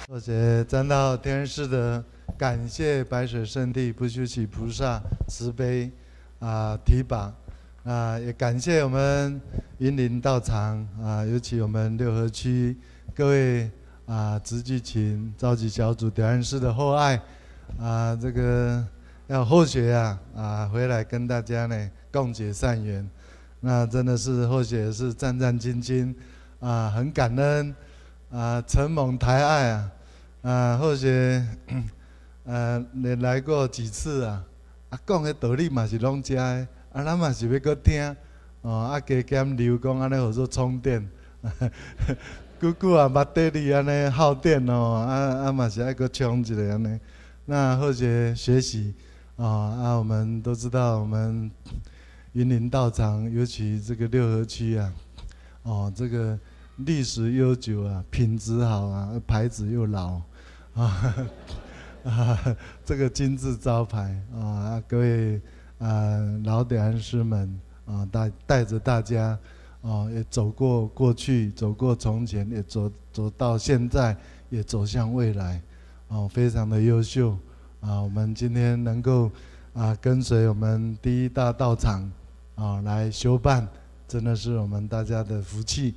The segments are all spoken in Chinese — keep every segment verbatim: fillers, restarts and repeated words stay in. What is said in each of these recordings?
或者沾到天人师的感谢白水圣地不休息菩萨慈悲啊、提拔啊，也感谢我们云林道场啊，尤其我们六合区各位啊执祭群召集小组调研师的厚爱啊，这个要后学啊啊回来跟大家呢共结善缘，那真的是后学是战战兢兢啊，很感恩啊，承蒙抬爱啊。啊，或许，呃，也来过几次啊，啊，讲的道理嘛是拢知的，啊，咱嘛是要搁听，哦，啊，加减流讲安尼好做充电，久久啊，捌底里安尼耗电哦，啊啊嘛是爱搁充一下安尼。那或许学习，啊啊，我们都知道我们云林道场，尤其这个六合区啊，哦，这个历史悠久啊，品质好啊，牌子又老。啊啊，这个金字招牌啊，各位啊老点安师们啊，带带着大家啊，也走过过去，走过从前，也走走到现在，也走向未来，啊，非常的优秀啊。我们今天能够啊跟随我们第一大道场啊来修办，真的是我们大家的福气。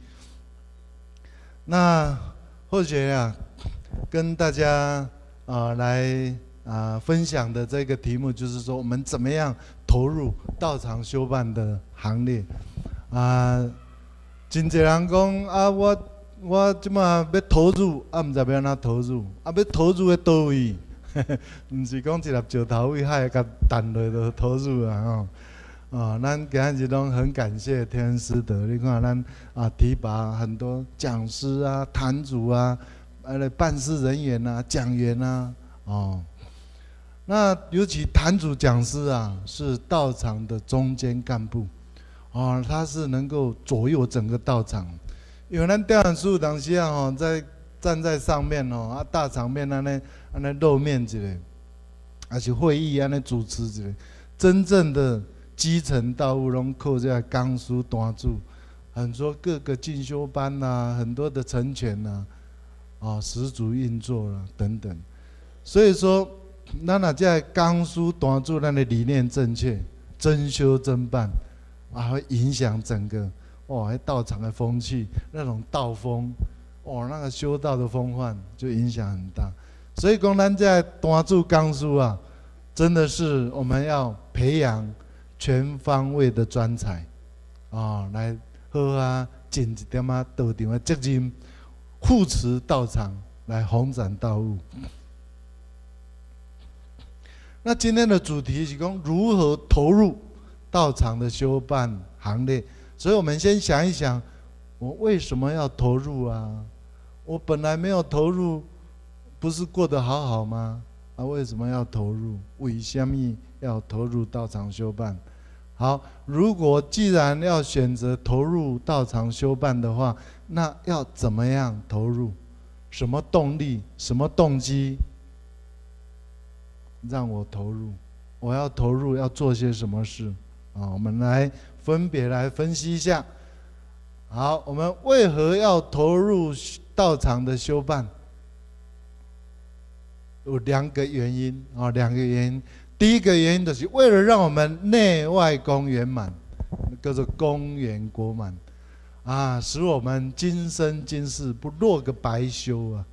那或许啊。跟大家啊、呃、来啊、呃、分享的这个题目就是说，我们怎么样投入道场修办的行列啊？真侪人讲啊，我我即马要投入，啊，唔知要安怎投入，啊，要投入喺倒位？唔是讲一粒石头位海甲弹落就投入啊吼。啊，咱今日拢很感谢天恩师德，你看咱啊提拔很多讲师啊、坛主啊。呃，办事人员呐、啊、讲员呐、啊，哦，那尤其坛主讲师啊，是道场的中间干部，哦，他是能够左右整个道场。因为咱调研师有当时啊，哦，在站在上面哦，啊，大场面安尼安尼露面一个，还是会议安尼主持一个，真正的基层道务拢靠这讲师单主，很多各个进修班呐、啊，很多的成全呐、啊。哦，十足运作了等等，所以说，咱若在讲师单主，咱的理念正确，真修真办，啊，会影响整个哇，道场的风气，那种道风，哇，那个修道的风范就影响很大。所以讲，咱在单主讲师啊，真的是我们要培养全方位的专才，啊，来好啊，尽一点啊道场的责任。护持道场来弘展道务。那今天的主题是讲如何投入道场的修办行列，所以我们先想一想，我为什么要投入啊？我本来没有投入，不是过得好好吗？啊，为什么要投入？为什么要投入道场修办？好，如果既然要选择投入道场修办的话，那要怎么样投入？什么动力？什么动机让我投入？我要投入要做些什么事？啊，我们来分别来分析一下。好，我们为何要投入道场的修办？有两个原因啊，两个原因。第一个原因就是为了让我们内外功圆满，叫做功圆国满啊，使我们今生今世不落个白修啊。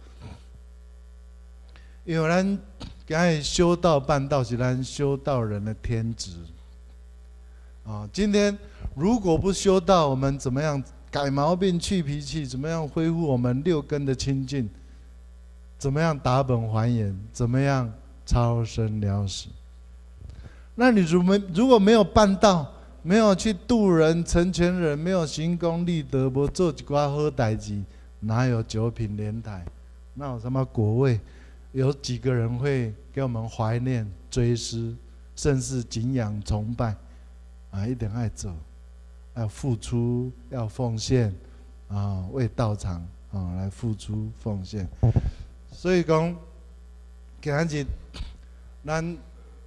因为咱今日修道办道是咱修道人的天职啊。今天如果不修道，我们怎么样改毛病、去脾气？怎么样恢复我们六根的清净？怎么样打本还原？怎么样超生了死？那你如没如果没有办道，没有去度人、成全人，没有行功立德，无做一寡好代志，哪有九品莲台？哪有什么果位？有几个人会给我们怀念、追思，甚至敬仰、崇拜？啊，一定爱做，要付出，要奉献，啊，为道场啊来付出奉献。所以讲，今日咱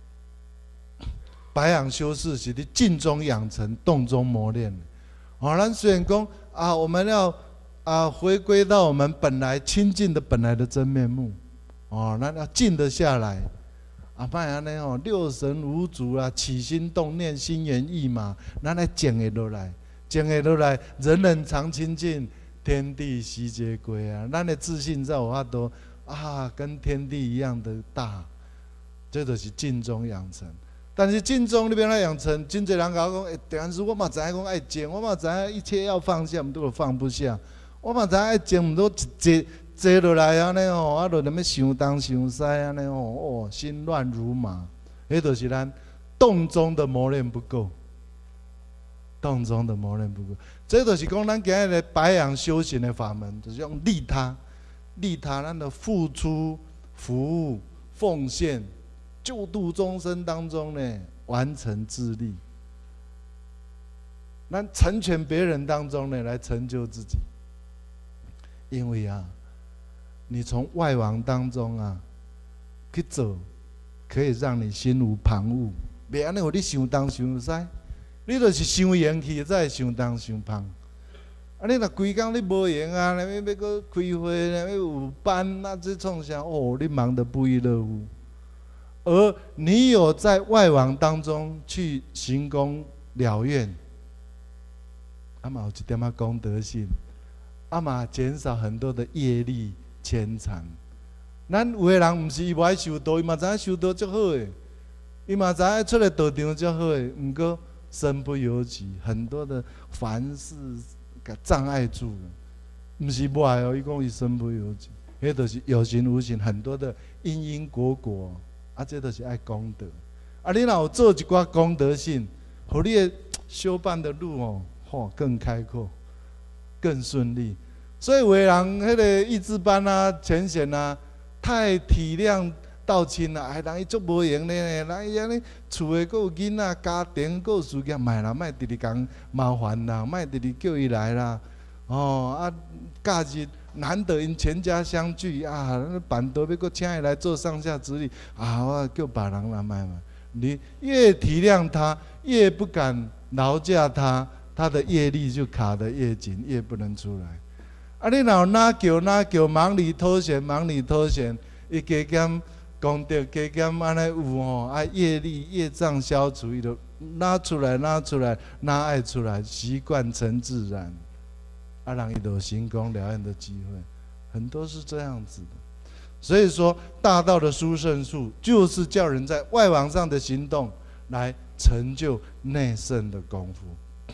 白养修饰是伫静中养成，动中磨练。哦，咱虽然讲啊，我们要啊，回归到我们本来清净的本来的真面目，哦，那要静得下来，啊，莫安尼哦，六神无主啊，起心动念，心猿意马，咱来静会落来，静会落来，人人常清净，天地悉皆归啊，咱的自信才有法度啊，跟天地一样的大，这就是静中养成。但是静中你要来养成，真侪人甲我讲，哎，但是我嘛知影讲爱静，我嘛知影一切要放下，毋都放不下。我嘛知影爱静，毋都一坐坐落来安尼吼，啊，就踮咧想东想西安尼吼，哦，心乱如麻。迄就是咱动中的磨练不够，动中的磨练不够。这就是讲咱今日的白羊修行的法门，就是用利他、利他，咱的付出、服务、奉献。救度众生当中呢，完成自利；那成全别人当中呢，来成就自己。因为啊，你从外王当中啊去走，可以让你心无旁骛，袂安尼有你想东想西，你就是想闲去，才会想东想旁。啊，你若规工你无闲啊，要要搁开会，要有班，那这创啥？哦，你忙得不亦乐乎。而你有在外王当中去行功了愿，啊嘛有一点仔功德性，啊嘛减少很多的业力牵缠。咱有个人毋是伊无爱修道，伊嘛知影修道足好诶，伊嘛知影出来道场足好诶，毋过身不由己，很多的凡事甲障碍住了。毋是坏哦，伊讲伊身不由己，迄就是有形无形，很多的因因果果。啊，这就是爱功德。啊，你若有做一寡功德性，互你的修办的路哦，吼更开阔，更顺利。所以有的人迄个义智班啊、浅显啊，太体谅道亲啦，哎，人伊足无闲咧，人伊安尼厝诶，阁有囡仔、家庭，阁有事业，卖啦，卖直直讲麻烦啦，卖直直叫伊来啦，哦啊，假日。难得因全家相聚啊，板凳要搁请伊来做上下之力啊，我叫别人来买嘛。你越体谅他，越不敢劳驾他，他的业力就卡得越紧，越不能出来。啊，你若哪叫哪叫，忙里偷闲，忙里偷闲，伊加减功德，加减安尼有吼，啊业力业障消除，伊就拿出来，拿出来，拿爱出来，习惯成自然。啊，让伊有行功了愿的机会，很多是这样子的。所以说，大道的殊胜术就是叫人在外王上的行动，来成就内圣的功夫。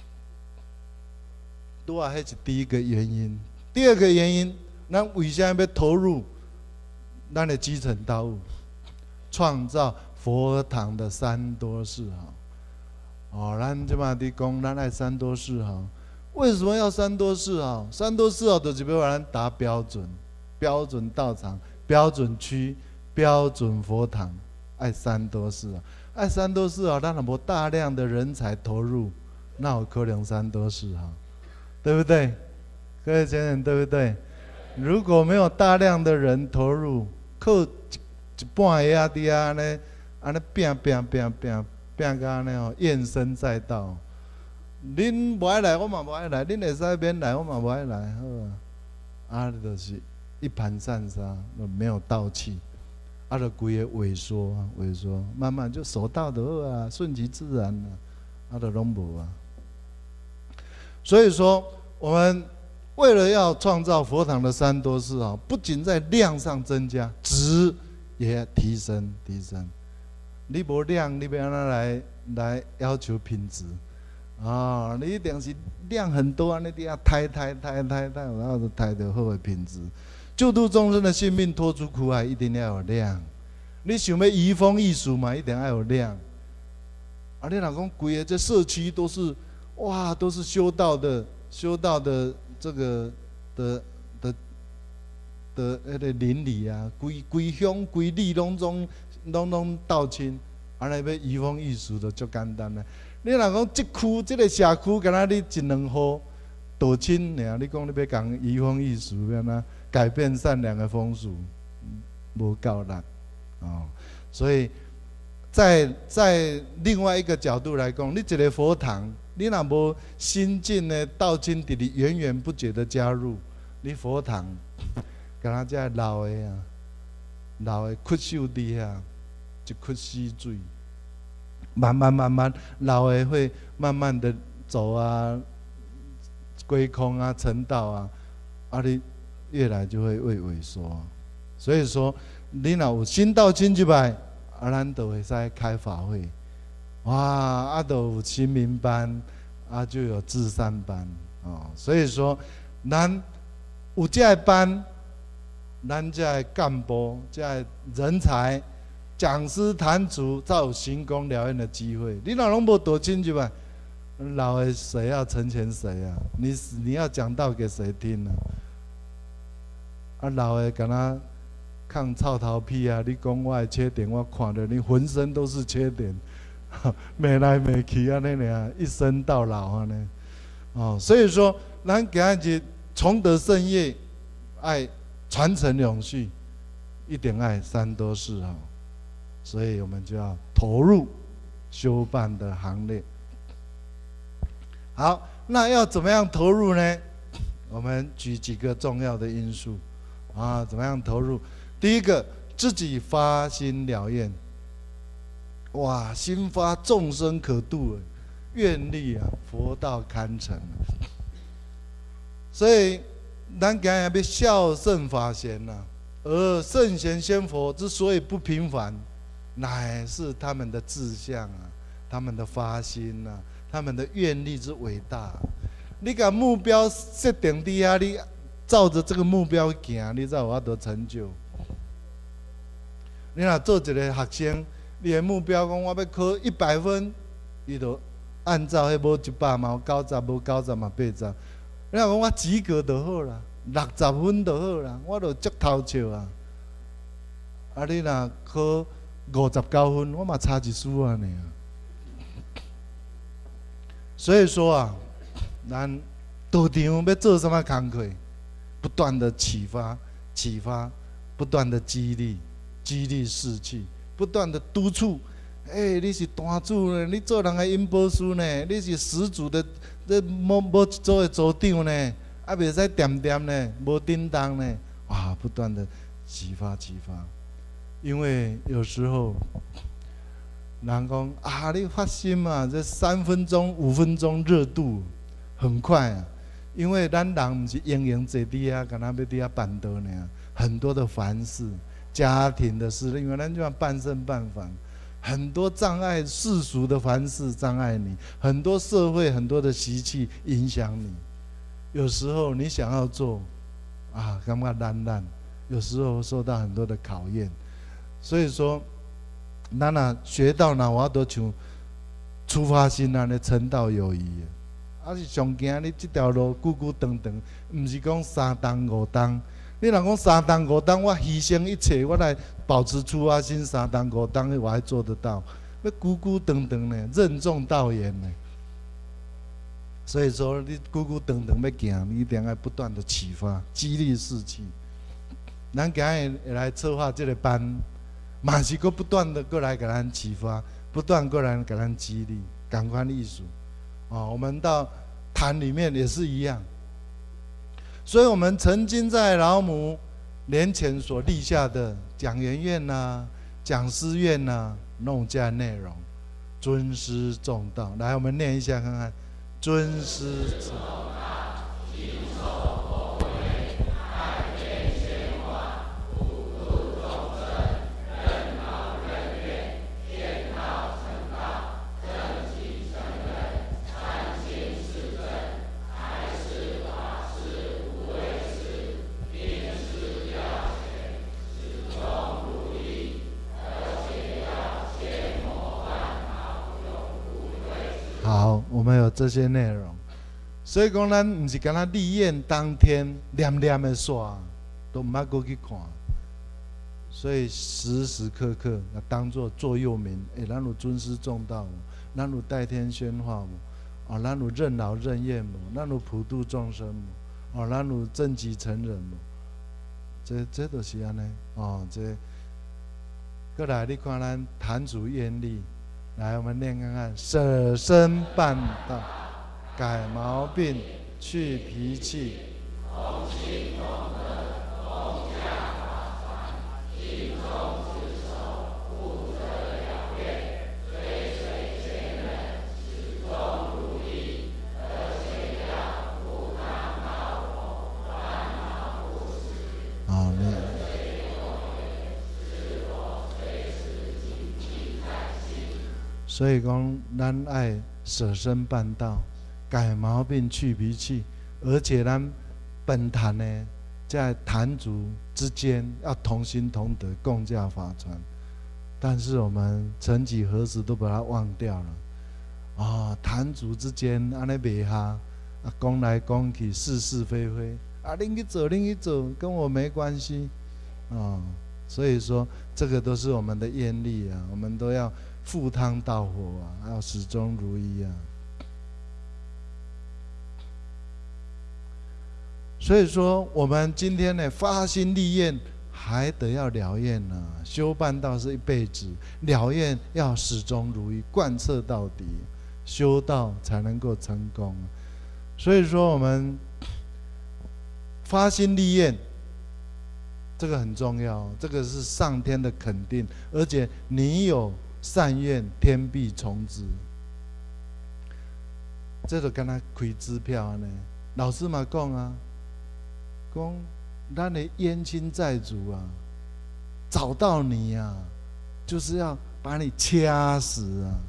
拄啊，迄是第一个原因。第二个原因，咱为啥要投入咱的基层道务，创造佛堂的三多四好？哦，咱即马伫讲，咱爱三多四好。为什么要三多四好？三多四好就是要咱达标准，标准道场、标准区、标准佛堂，爱三多四好。爱三多四好，咱若无大量的人才投入，那有可能三多四好，对不对？各位先生，对不对？如果没有大量的人投入，靠一一半个仔伫安尼，安尼拼拼拼拼拼到安尼哦，怨声载道。恁无爱来，我嘛无爱来；恁会使免来，我嘛无爱来，好啊。啊，就是一盘散沙，没有道气，啊，就规个萎缩，萎缩，慢慢就守道就好啊，顺其自然啊，啊，就拢无啊。所以说，我们为了要创造佛堂的三多四好，不仅在量上增加，质也提升提升。你无量，你要安怎来来要求品质？啊、哦，你一定是量很多啊，你底下抬抬抬抬抬，然后就抬到好的品质。救度众生的性命，脱出苦海，一定要有量。你想要移风易俗嘛，一定要有量。啊，你若讲规个这社区都是哇，都是修道的，修道的这个的的的那个邻里啊，规规乡规里拢总拢拢道亲，安尼要移风易俗的足简单啦。你若讲这区、这个社区，敢若你一两户道亲尔，你讲你要讲移风易俗，要安怎改变善良的风俗，无够力哦。所以在在另外一个角度来讲，你一个佛堂，你若无新进的道亲伫里源源不绝的加入， 你佛堂，敢若遮老的啊，老的屈手底下一窟死水，慢慢慢慢，老的会慢慢的走啊，归空啊，成道啊，啊你越来就会会萎缩。所以说，你若有新道亲入来，啊，咱就会使开法会，哇，啊，就有亲民班，啊，就有智善班，哦，所以说，咱有这个班，咱这个干部、这个人才、讲师、坛主，才有行功疗院的机会。你若拢无多亲入来，老的谁要成全谁啊？你你要讲道给谁听呢？啊，老的敢若抗臭头屁啊！你讲我的缺点，我看着你浑身都是缺点，美来美去安尼尔，一生到老安尼。哦，所以说，咱今日崇德圣业，爱传承永续，一点爱三多四好，所以我们就要投入修办的行列。好，那要怎么样投入呢？我们举几个重要的因素啊，怎么样投入？第一个，自己发心了愿，哇，心发众生可度，愿力啊，佛道堪成。所以，咱今日要孝圣法贤呐、啊，而圣贤仙佛之所以不平凡，乃是他们的志向啊，他们的发心啊，他们的愿力之伟大。你把目标设定底下，你照着这个目标行，你才有法度成就。你若做一个学生，你的目标讲我要考一百分，伊就按照迄无一百嘛，有九十，无九十嘛八十。你若讲我及格就好啦，六十分就好啦，我就足头笑啊。啊，你若考五十九分，我嘛差一输啊呢。所以说啊，咱道场要做什么工课？不断的启发、启发，不断的激励。激励士气，不断的督促。哎、欸，你是单主呢，你做人的引导师呢，你是始祖的这某某一组的组长呢，啊，袂使点点呢，无叮当呢，哇，不断的启发启发。因为有时候人讲啊，你发心嘛，这三分钟、五分钟热度很快啊。因为咱人不是营营坐底下，敢若要底下办道呢，很多的凡事。家庭的事，因为咱就要半生半凡，很多障碍，世俗的凡事障碍你，很多社会很多的习气影响你。有时候你想要做，啊，感觉难难，有时候受到很多的考验。所以说，咱若学到哪，我都像出发心安尼成道有余。啊，是上惊你这条路久久长长，唔是讲三冬五冬。你若讲三冬五冬，我牺牲一切，我来保持出发心，三冬五冬我还做得到。要久久长长呢，任重道远呢。所以说，你久久长长要行，你一定要不断的启发、激励士气。咱今日会来策划这个班，嘛是搁不断的过来给咱启发，不断过来给咱激励，感官艺术。哦，我们到坛里面也是一样。所以我们曾经在老母年前所立下的讲研院呐、啊、讲师院呐、啊，弄这内容，尊师重道。来，我们念一下看看，尊师重道，信受佛为，爱天显化，普度众生，任劳任怨，天道成道，正气成人，禅心是正，还是法师。好，我们有这些内容，所以讲咱不是干那立宴当天念念的刷，都唔捌过去看，所以时时刻刻要当作座右铭。诶、欸，咱有尊师重道，咱有代天宣化，哦，咱有任劳任怨，咱有普度众生，哦，咱有正己成人，这这都是安尼，哦，这。过来，你看咱坛主愿力。来，我们念看看：舍身办道，改毛病，去脾气， 啊，你。所以讲，咱爱舍身办道，改毛病去脾气，而且咱本坛呢，在坛族之间要同心同德，共教法传。但是我们曾几何时都把它忘掉了。啊，坛族之间安尼袂下，啊，讲来讲去是是非非，啊，恁去做，恁去做，跟我没关系，啊，所以说这个都是我们的业力啊，我们都要赴汤蹈火啊，要始终如一啊。所以说，我们今天呢发心立愿，还得要了愿呢、啊。修办道是一辈子，了愿要始终如一，贯彻到底，修道才能够成功。所以说，我们发心立愿，这个很重要，这个是上天的肯定，而且你有善愿，天必从之。这就跟他开支票呢，老师嘛讲啊。讲，咱的冤亲债主啊，找到你啊，就是要把你掐死啊。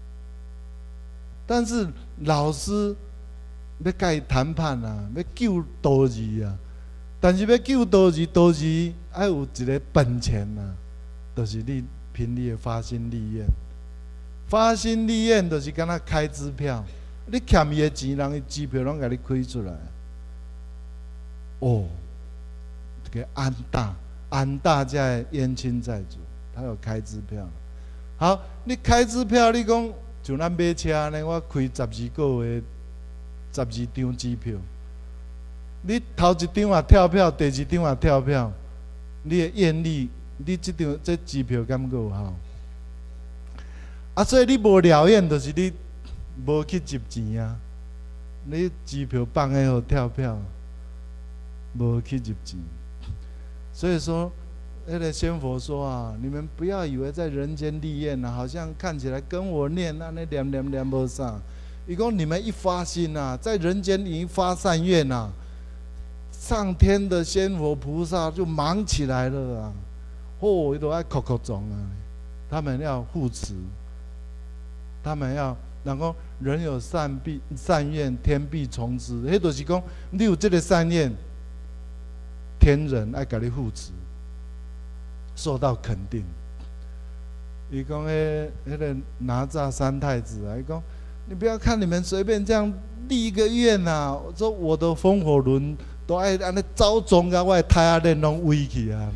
但是老师要跟伊谈判啊，要救道义啊，但是要救道义，道义要有一个本钱啊，就是你凭你的发心立愿，发心立愿就是跟他开支票，你欠伊的钱，人伊支票拢给你开出来。哦，这个安大安大在冤亲债主，他有开支票。好，你开支票，你讲像咱买车呢，我开十二个月，十二张支票。你头一张也跳票，第二张也跳票，你的愿力，你这张这支票敢够有效？啊，所以你无了愿，就是你无去集钱啊。你支票放喺好跳票。没去入钱，所以说，那个仙佛说啊，你们不要以为在人间立愿啊，好像看起来跟我念那那念念念不上。伊讲你们一发心啊，在人间一发善愿啊，上天的仙佛菩萨就忙起来了啊！哦，都爱口口中啊，他们要护持，他们要。然后人有善必善愿，天必从之。迄就是讲，你有这个善愿。天人爱给你护持，受到肯定。伊讲迄迄个哪吒三太子啊，伊讲你不要看你们随便这样立一个愿呐、啊，说我的风火轮都爱安尼招中啊，我的太阳链拢围起啊。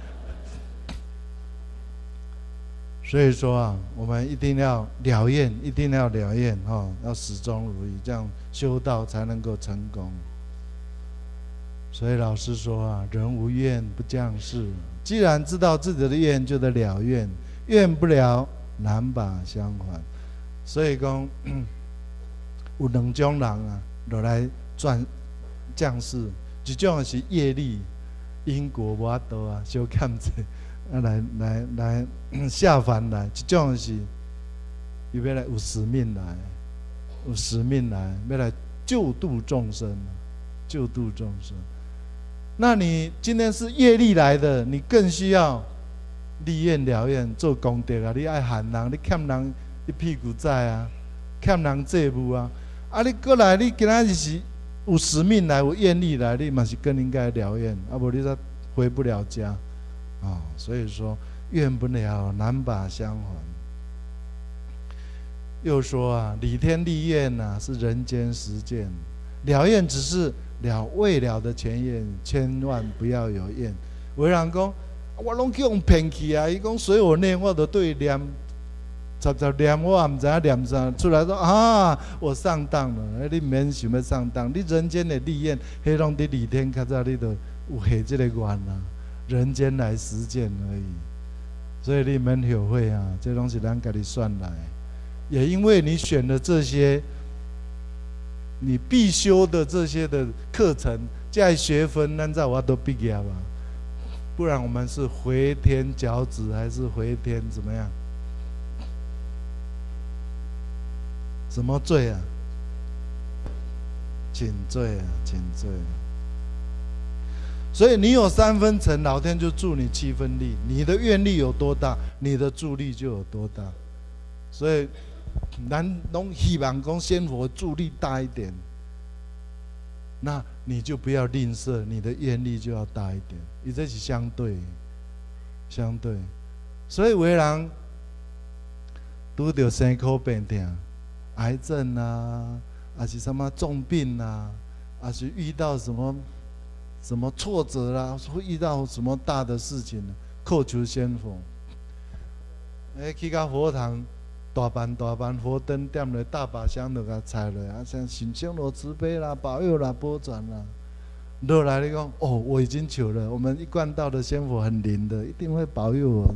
所以说啊，我们一定要了愿，一定要了愿哈，要始终如一，这样修道才能够成功。所以老师说啊，人无愿不降世。既然知道自己的愿，就得了愿，愿不了，难把相还。所以讲，有两种人啊，就来转降世。一种是业力、因果无法度啊，小欠债，啊来来来下凡来；一种是，伊要来有使命来，有使命来，要来救度众生，救度众生。那你今天是业力来的，你更需要立愿了愿做功德啊！你爱喊人，你欠人一屁股债啊，欠人债务啊！啊，你过来，你今仔日是有使命来，有愿力来，你嘛是更应该了愿，啊，无你则回不了家啊、哦！所以说，愿不了，难把相还。又说啊，理天立愿啊，是人间实践，了愿只是。了未了的前愿，千万不要有愿。有人讲，我拢去用骗去啊！伊讲随我念，我都对念，杂杂念，我也唔知影念啥。出来说啊，我上当了。你免想要上当，你人间的立愿，迄拢伫理天较早你都有下这个愿啊，人间来实践而已。所以你免后悔啊，这拢是咱家己算来。也因为你选的这些。你必修的这些的课程， 这学分咱在我都毕业吧，不然我们是回天脚趾还是回天怎么样？什么罪啊？请罪啊，请罪啊！所以你有三分诚，老天就助你七分力。你的愿力有多大，你的助力就有多大。所以，咱拢希望讲仙佛助力大一点，那你就不要吝啬，你的愿力就要大一点。你这是相对，相对。所以有的人拄到生苦病痛，癌症啊，还是什么重病啊，还是遇到什么什么挫折啦、啊，会遇到什么大的事情，叩求仙佛。哎，去到佛堂，大bàn大bàn佛灯点落大把香就甲插落，啊，像神仙罗慈悲啦、保佑啦、波转啦，落来你讲哦，我已经求了，我们一贯道的仙佛很灵的，一定会保佑我的。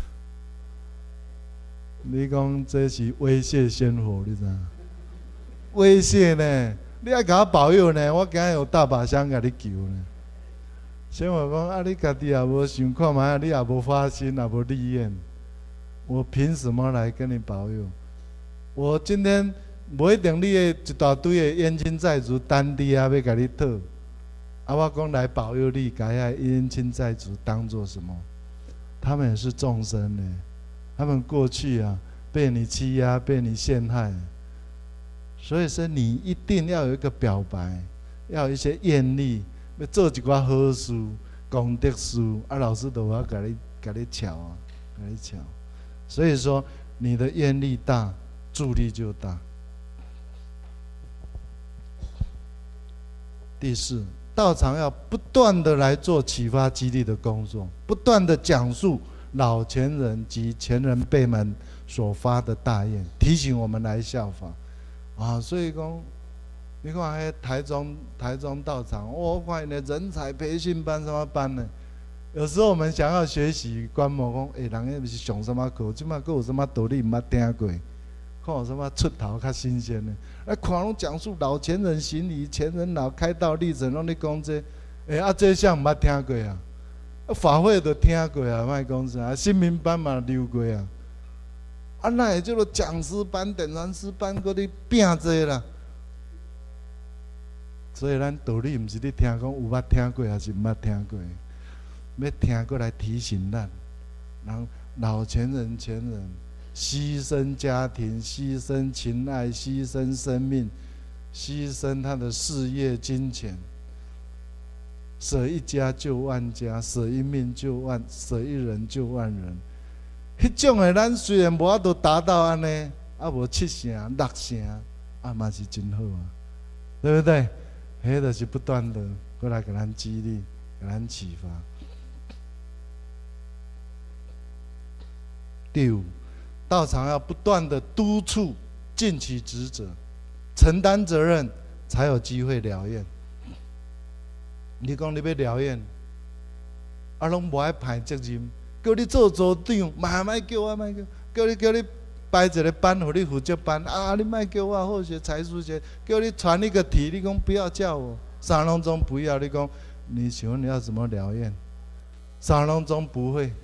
你讲这是威胁仙佛，你知道？威胁呢？你爱甲我保佑呢？我今日有大把香甲你求呢。仙佛讲啊，你家己也无想看嘛，你也无发心，也无立愿，我凭什么来跟你保佑？我今天不一定你的一大堆的冤亲债主单地啊，要甲你讨。啊，我讲来保佑你，甲遐冤亲债主当做什么？他们也是众生呢。他们过去啊，被你欺压，被你陷害，所以说你一定要有一个表白，要有一些愿力，要做一寡好事、功德事，啊，老师都要给你、给你巧啊，给你巧。所以说，你的愿力大，助力就大。第四，道场要不断的来做启发激励的工作，不断的讲述老前人及前人辈们所发的大愿，提醒我们来效法啊！所以讲，你看迄台中台中道场，我看的人才培训班什么班呢？有时候我们想要学习观摩，讲诶，人迄是上什么课？即马佫有什么道理毋捌听过？看有什么出头较新鲜的？来看拢讲述老前人行礼，前人老开道历程，拢咧讲这，诶啊，这项毋捌听过啊！法会都听过啊，莫讲啥，新民班嘛溜过啊。啊，那会叫做讲师班、点传师班，搁咧拼这啦。所以咱道理毋是咧听讲有捌听过，还是毋捌听过？要听过来提醒咱，人老前人、前人牺牲家庭、牺牲情爱、牺牲生命、牺牲他的事业、金钱。舍一家救万家，舍一命救万，舍一人救万人。迄种的咱虽然无法度达到安尼，啊无七成、六成，啊嘛是真好啊，对不对？迄就是不断的过来给咱激励，给咱启发。第五，道场要不断的督促、尽其职责，承担责任，才有机会了愿。你讲你要了愿，啊，拢无爱排责任，叫你做组长，嘛莫叫我，莫叫，叫你叫你摆一个班，互你负责班，啊，你莫叫我好学才疏学，叫你传一个题，你讲不要叫我，三拢中不要，你讲，你请问你要怎么了愿？三拢中不会，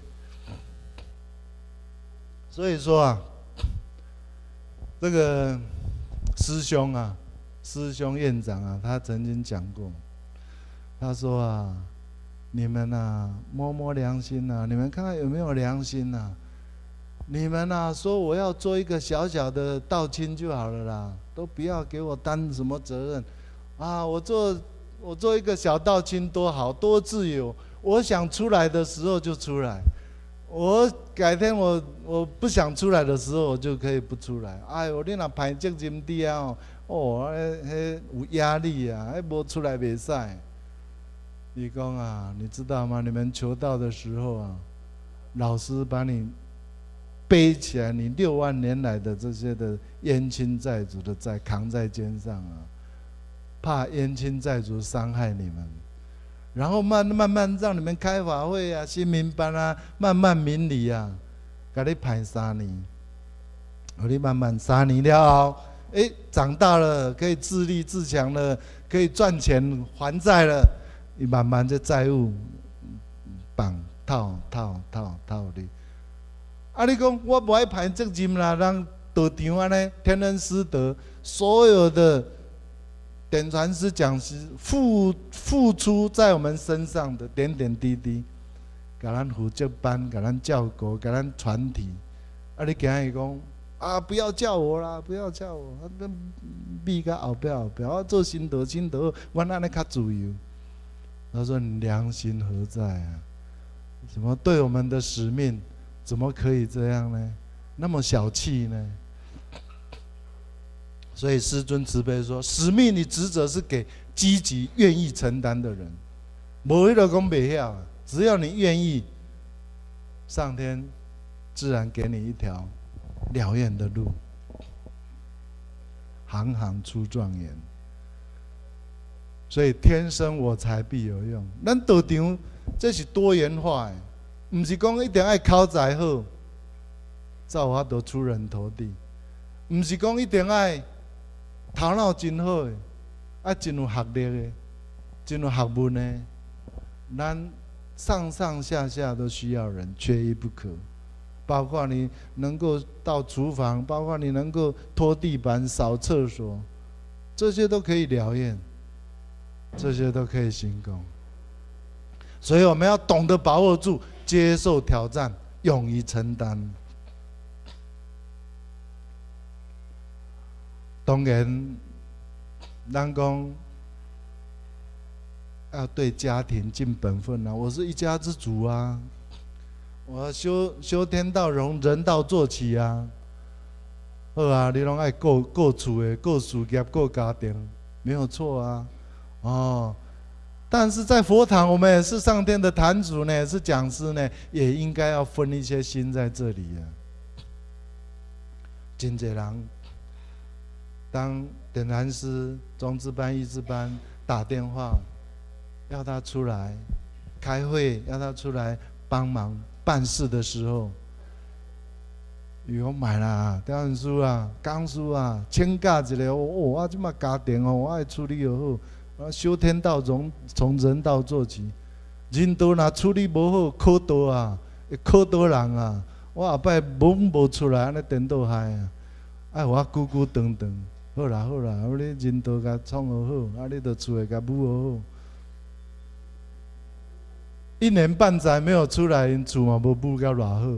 所以说啊，这个师兄啊，师兄院长啊，他曾经讲过。他说啊，你们啊，摸摸良心啊，你们看看有没有良心啊？你们啊，说我要做一个小小的道亲就好了啦，都不要给我担什么责任啊！我做我做一个小道亲多好，多自由，我想出来的时候就出来，我改天我我不想出来的时候，我就可以不出来。哎呦，你若排责任伫啊，哦，迄迄有压力啊，迄无出来袂使。你讲啊，你知道吗？你们求道的时候啊，老师把你背起来，你六万年来的这些的冤亲债主的债扛在肩上啊，怕冤亲债主伤害你们，然后慢慢慢让你们开法会啊、新民班啊，慢慢明理啊，给你排三年，给你慢慢三年了后， 哎，长大了可以自立自强了，可以赚钱还债了，你慢慢这债务绑套套套套你。啊，你讲我不爱排责任啦，让道场安尼天恩师德，所有的点传师讲师付付出在我们身上的点点滴滴，给咱负责班，给咱教国，给咱传体。啊，你今日讲啊，不要叫我啦，不要叫我，啊，秘甲后壁后壁，我做心得心得，我安尼较自由。他说：“你良心何在啊？怎么对我们的使命？”怎么可以这样呢？那么小气呢？所以师尊慈悲说：使命与职责是给积极愿意承担的人。无迄个讲袂晓，只要你愿意，上天自然给你一条了愿的路。行行出状元。所以天生我材必有用。咱道场这是多元化的。唔是讲一定爱口才好，才有法度出人头地；唔是讲一定爱头脑真好的，爱真有学历的，真有学问的。咱上上下下都需要人，缺一不可。包括你能够到厨房，包括你能够拖地板、扫厕所，这些都可以了愿，这些都可以行功。所以我们要懂得把握住。接受挑战，勇于承担。当然，咱讲要对家庭尽本分啊！我是一家之主啊，我要修修天道、容人道做起啊。好啊，你拢爱顾顾厝的、顾事业、顾家庭，没有错啊。哦。但是在佛堂，我们也是上天的坛主呢，是讲师呢，也应该要分一些心在这里啊。真济人，当点禅师、中资班、义智班打电话要他出来开会，要他出来帮忙办事的时候，伊讲买啦，点传师啊、讲师啊，请假一个哦，我即马家庭哦，我爱处理就好。啊，修天道从从人道做起，人道若处理无好，可道啊，会可道人啊。我后摆无无出来，安尼颠倒害啊！爱我久久长长，好啦好啦，我你人道甲创好好，啊你着厝诶甲舞好好。一年半载没有出来，因厝嘛无舞甲偌好。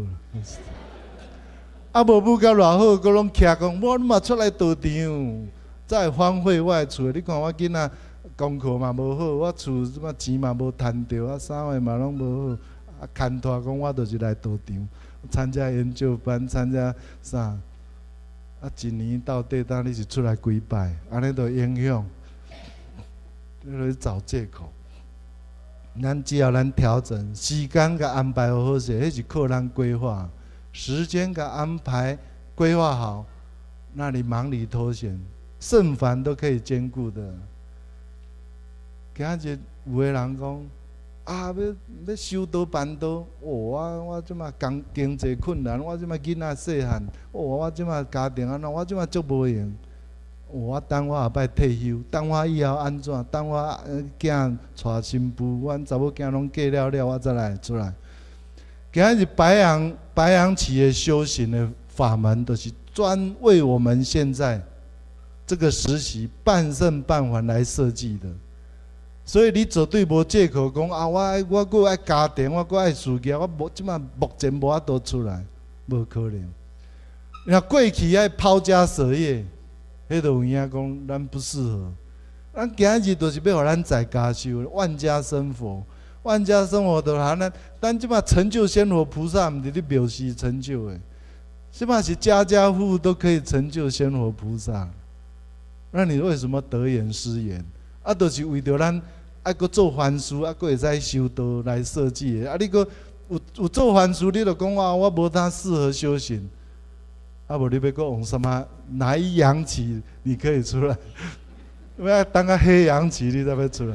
啊，无舞甲偌好，佮拢徛讲，我嘛出来道场，再荒废我诶厝。你看我囡仔。功课嘛无好，我厝即马钱嘛无赚着，啊，啥货嘛拢无好，啊，牵拖讲我就是来道场参加研究班，参加啥？啊，一年到底当你是出来几摆，安尼就影响，你去找借口。咱只要咱调整时间，甲安排好好势，迄是靠咱规划。时间甲安排规划好，那你忙里偷闲，圣凡都可以兼顾的。今日有个人讲啊，要要修道办道，哦，我我即马经经济困难，我即马囡仔细汉，哦，我即马家庭安怎，我即马足无闲。哦，我等我后摆退休，等我以后安怎？等我囝娶新妇，阮查某囝拢嫁了了，我再来出来。今日白羊白羊企业修行的法门，都是专为我们现在这个时期半圣半还来设计的。所以你绝对无借口讲啊！我我搁爱家庭，我搁爱事业，我无即马目前无法度出来，无可能。若过去爱抛家舍业，迄就有影讲咱不适合。咱今日就是要互咱在家修，万家生佛，万家生活就含咱，咱即马成就仙佛菩萨，毋是你表示成就诶，即马是家家户户都可以成就仙佛菩萨。那你为什么得言失言？啊，就是为着咱。啊，搁做凡事，啊，搁会使修道来设计的。啊，你搁有有做凡事，你就讲啊，我无他适合修行。啊，无你要搁用什么？哪一阳气你可以出来？要当个黑阳气，你才要出来。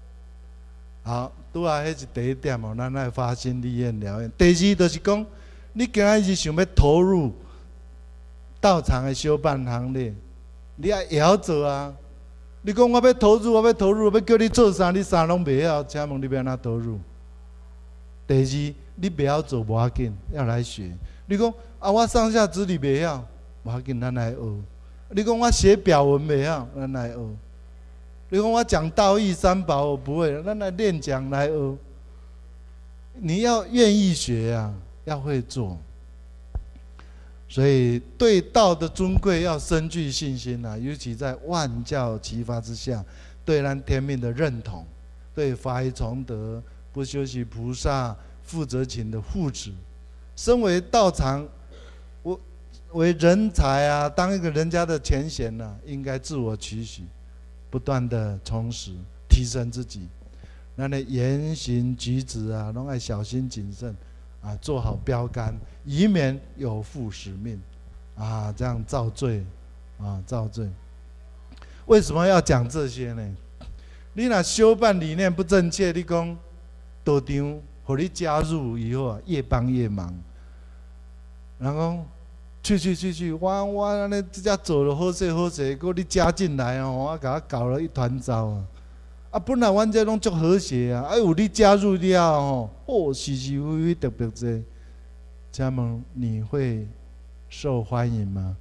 好，拄啊，迄是第一点哦，咱爱发心立愿了愿。第二就是讲， 你今仔日想要投入道场的小办行列，你也会晓做啊。你讲我要投入，我要投入，要叫你做啥，你啥拢袂晓，请问你要安怎投入？第二，你袂晓做无要紧，要来学。你讲啊，我上下指理袂晓，无要紧，咱来学。你讲我写表文袂晓，咱来学。你讲我讲道义三宝我不会，咱来练讲来学。你要愿意学啊，要会做。所以对道的尊贵要深具信心啊，尤其在万教齐发之下，对咱天命的认同，对法义崇德、不修习菩萨、负责勤的护持。身为道场，我为人才啊，当一个人家的前贤啊，应该自我期许，不断的充实、提升自己。那你言行举止啊，拢要小心谨慎。啊，做好标杆，以免有负使命，啊，这样造罪，啊，造罪。为什么要讲这些呢？你若修办理念不正确，你讲道场，和你加入以后啊，越帮越忙。然后去去去去，我我安尼这只做了好势好势，搁你加进来哦，我甲我搞了一团糟啊。啊，本来阮这拢足和谐啊，啊有你加入了吼，哦是是非非特别多。请问你会受欢迎吗？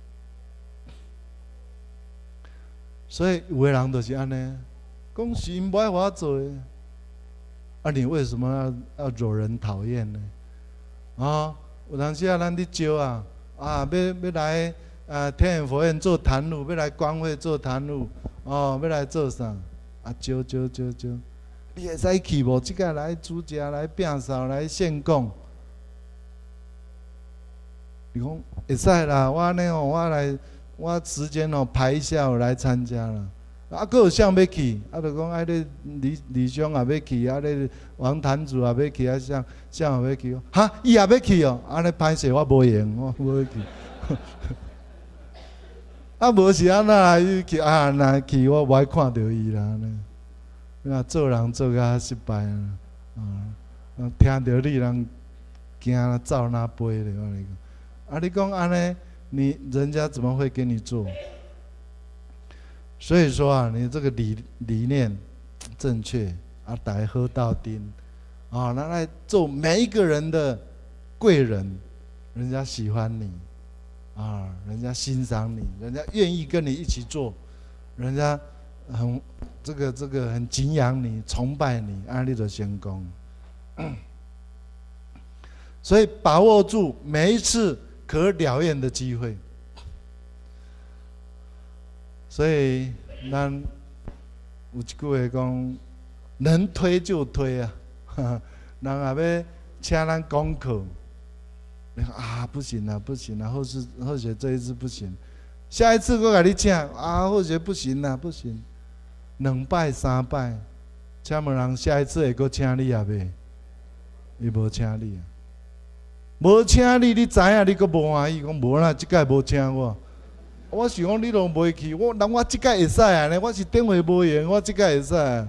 所以有的人就是安尼，讲是因不爱我做的，啊你为什么要要惹人讨厌呢？啊，有当时啊咱伫招啊，啊要要来啊天眼佛院做坛路，要来光会做坛路，哦要来做啥？啊，招招招招，你会使去无？即个来主持来摒扫来献供。你讲会使啦，我安尼哦，我来，我时间哦排一下，我来参加啦。啊，佫有谁要去？啊，就讲啊，你李李兄也要去，啊，你王坛主也要去，啊，谁谁也要去？哈，伊也要去哦，安尼歹势，我无闲，我无去。啊，无是安那伊去啊，若去我无爱看到伊啦呢。啊，做人做甲失败啊，啊，听到你人惊走哪飞咧？我跟你讲，啊，你讲安尼，你人家怎么会给你做？所以说啊，你这个理理念正确啊，大家好到丁啊，拿来做每一个人的贵人，人家喜欢你。啊，人家欣赏你，人家愿意跟你一起做，人家很这个这个很敬仰你、崇拜你，安利的先功。所以把握住每一次可了愿的机会。所以咱有一句话讲，能推就推啊，人也要请咱讲课。你看啊，不行啊，不行啊，或是或许这一次不行，下一次我给你请啊，或许不行啊，不行，两拜三拜，请问人下一次会搁请你啊袂？伊无请你啊，无请你，你知影你搁无欢喜，讲无啦，即届无请我。我想讲你拢袂去，我人我即届会使啊呢，我是电话无闲，我即届会使啊。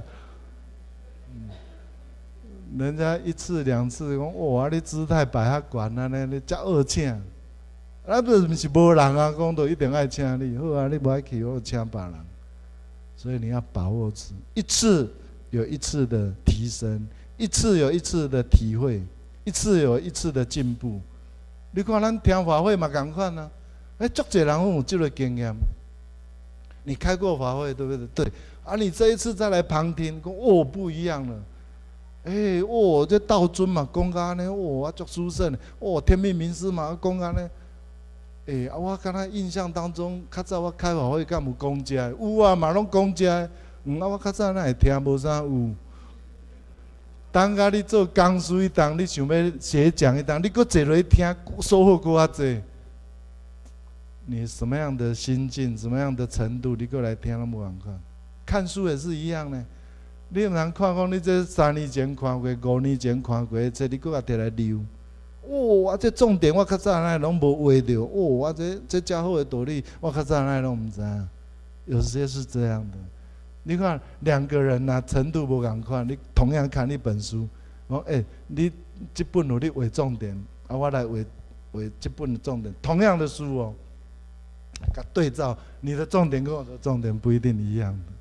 人家一次两次讲，哇，你姿态摆遐悬安尼，你遮恶请，啊不是无人啊，讲都一定爱请你，好啊，你不爱去，我请别人。所以你要把握住，一次有一次的提升，一次有一次的体会，一次有一次的进步。你看咱听法会嘛，同款啊，哎，足侪人有这个经验。你开过法会对不对？对。啊，你这一次再来旁听，讲哦不一样了。哎、欸，哦，这道尊嘛，讲安尼，哦，啊，足殊胜，哦，天命名师嘛，讲安尼，哎、欸，啊，我敢若印象当中，较早我开法会敢有讲遮的，有啊，嘛拢讲遮的，嗯，啊，我较早哪会听无啥有。当甲你做讲师一当，你想要写讲一当，你搁坐落去听，收获搁较济。你什么样的心境，什么样的程度，你过来听拢无共款。看书也是一样呢。你毋通看讲，你这三年前看过，五年前看过，这你搁甲摕来溜。哦，啊，这重点我较早安尼拢无画着。哦，啊，这这遮好的道理，我较早安尼拢毋知影。有些是这样的。你看两个人呐、啊，程度无共款，你同样看一本书，讲诶、欸，你这本有你画重点， 啊，我来画画这本的重点，同样的书哦，甲对照，你的重点跟我的重点不一定一样的。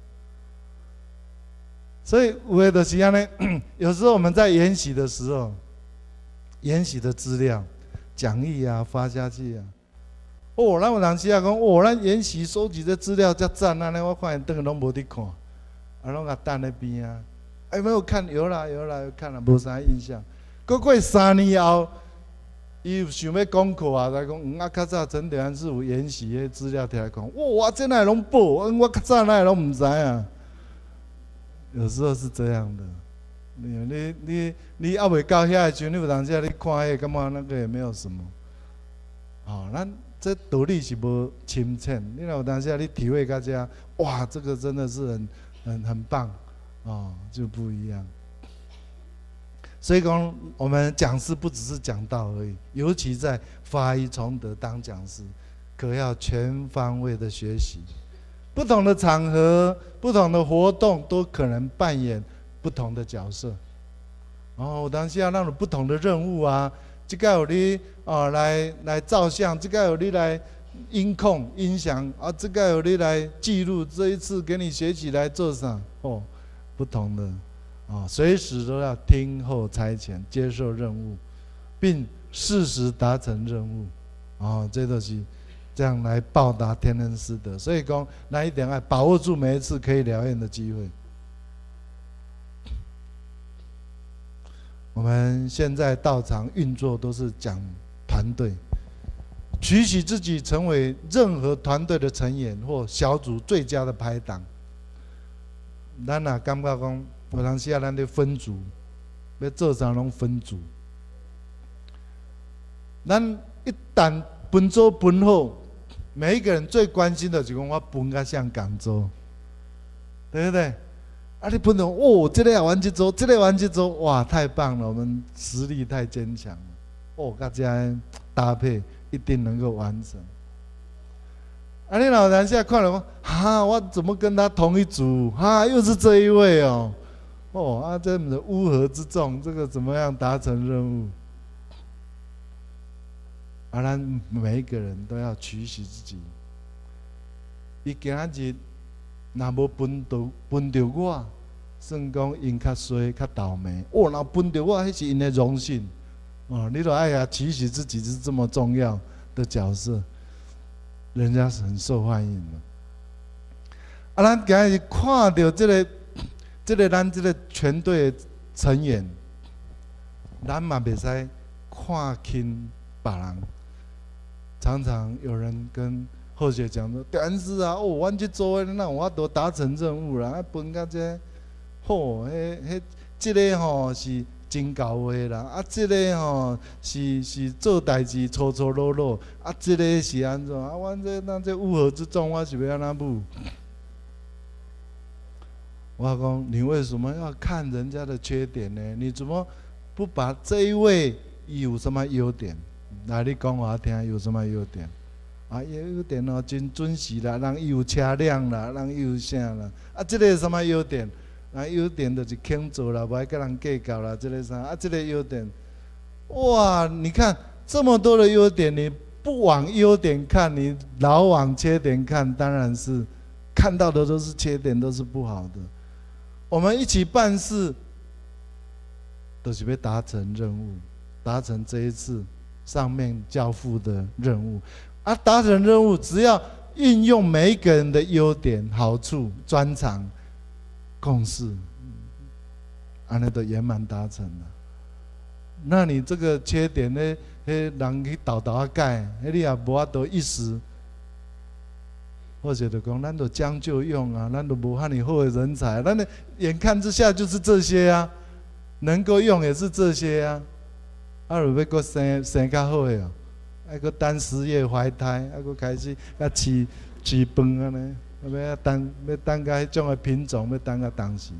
所以有的就是安尼，有时候我们在研习的时候，研习的资料、讲义啊发下去啊，哦，咱有人时啊讲，哦，咱研习收集的资料遮赞安尼，我看等下拢无伫看，啊，拢甲等咧边啊，哎，没有看，有啦有啦有看啦，无啥印象。过过三年后，伊有想要讲课啊，来讲，嗯啊，较早陈德安是有研习的资料摕来讲，哇，这哪会拢报？我较早哪会拢毋知啊？有时候是这样的，你你你你还未到遐的时候，你有当时你看迄个，感觉那个也没有什么。哦，咱这道理是无深浅，你若有当时你体会到这，哇，这个真的是很很很棒，哦，就不一样。所以讲，我们讲师不只是讲道而已，尤其在法医崇德当讲师，可要全方位的学习。不同的场合、不同的活动，都可能扮演不同的角色。然后有当时要让有不同的任务啊，这个有你哦来来照相，这个有你来音控、音响啊，这个有你来记录。这一次给你学起来做啥？哦，不同的啊，随时都要听候差遣，接受任务，并适时达成任务。啊，这都是。这样来报答天恩师德，所以讲，那一定要把握住每一次可以疗愈的机会。我们现在道场运作都是讲团队，取许自己成为任何团队的成员或小组最佳的拍档。咱若感觉讲，有当时啊，咱得分组，要做啥拢分组。咱一旦分组分好。每一个人最关心的就是讲我分甲像共做，对不对？啊，你分到哦，这个也完去做，这个也完去做，哇，太棒了！我们实力太坚强了，哦，大家搭配一定能够完成。啊，你老人现在看了说，哈，我怎么跟他同一组？哈，又是这一位哦，哦，啊，这么的乌合之众，这个怎么样达成任务？啊，咱每一个人都要取许自己。伊今仔日若无分到分到我，算讲因较衰较倒霉。哦，若分到我，迄是因的荣幸。哦，你都爱呀，取许自己是这么重要的角色，人家是很受欢迎的。啊，咱今日看到这个、这个咱这个全队的成员，咱嘛袂使看轻别人。常常有人跟后学讲说：“但是啊，哦，阮去做的，那我都达成任务啦，啊，分到这，吼，迄、迄、这个吼是真到位啦，啊，这个吼是是做代志粗粗鲁鲁，啊，这个是安怎？啊，阮这咱这乌合之众，我是要安怎舞？”我讲，你为什么要看人家的缺点呢？你怎么不把这一位有什么优点？来，你讲我听有什么优点？啊，优点哦，真准时啦，人伊有车辆啦，人伊有啥啦？啊，这个有什么优点？啊，优点就是肯做啦，不爱跟人计较啦，这个啥？啊，这个优点，哇，你看这么多的优点，你不往优点看，你老往缺点看，当然是看到的都是缺点，都是不好的。我们一起办事，都是要达成任务，达成这一次。上面交付的任务，啊，达成任务只要运用每一个人的优点、好处、专长，共识，安尼都圆满达成了。那你这个缺点呢？迄人去倒倒啊改，迄你也无法度一时，或者就讲，咱都将就用啊，咱都无遐尼好的人才，咱的眼看之下就是这些啊，能够用也是这些啊。啊，如要阁生生较好诶哦，还阁等十月怀胎，还阁开始甲饲饲饭安尼，要等要等甲迄种诶品种，要等甲当时。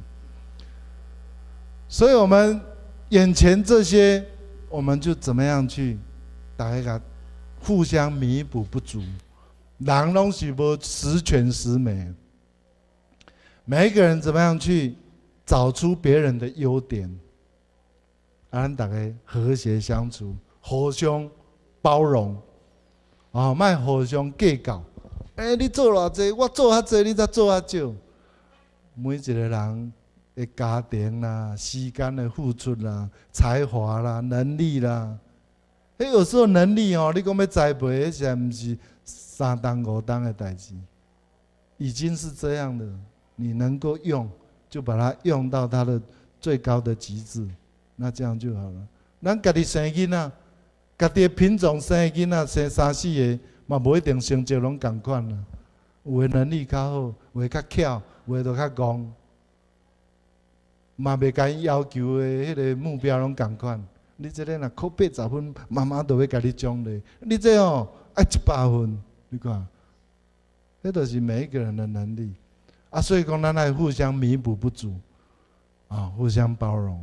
所以我们眼前这些，我们就怎么样去，大家甲互相弥补不足。人拢是无十全十美，每一个人怎么样去找出别人的优点？咱大家和谐相处， 互相包容，啊，莫互相计较。诶、欸，你做偌济，我做较济，你才做较少。每一个人的家庭啦、时间的付出啦、才华啦、能力啦，迄有时候能力哦，你讲要栽培，迄实在毋是三当五当的代志，已经是这样的。你能够用，就把它用到它的最高的极致，那这样就好了。咱家己生囡仔，家己的品种生囡仔，生三四个，嘛无一定成绩拢共款啦。有的能力较好，有的较巧，有的就较戆，嘛袂甲伊要求的迄个目标拢共款。你这个若考八十分，妈妈就要甲你奖励。你这哦爱一百分，你看，迄就是每一个人的能力。啊，所以讲，咱爱互相弥补不足，啊，互相包容。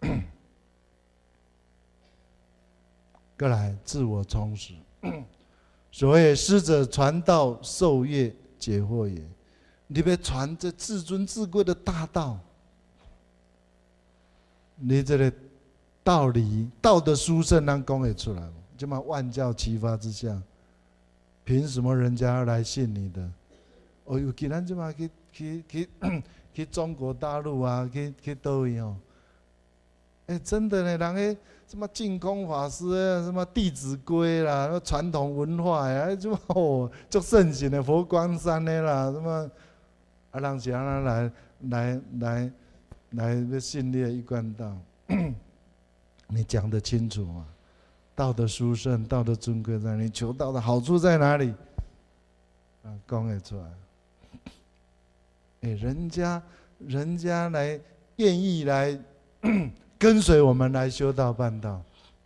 再来，自我充实。所谓师者，传道授业解惑也。你要传这至尊至贵的大道，你这个道理、道的殊胜，咱讲会出来吗？这么万教齐发之下，凭什么人家要来信你的？哦，尤其咱这么去去去去中国大陆啊，去去倒位哦。哎、欸，真的呢，人迄什么净空法师啊，什么《弟子规》啦，传统文化呀，什么哦，足盛行的佛光山的啦，什么啊，人是安那来来来来要信你的一贯道，你讲得清楚吗？道的殊胜，道的尊贵在哪里？求道的好处在哪里？啊，讲得出来。哎、欸，人家人家来愿意来跟随我们来修道办道，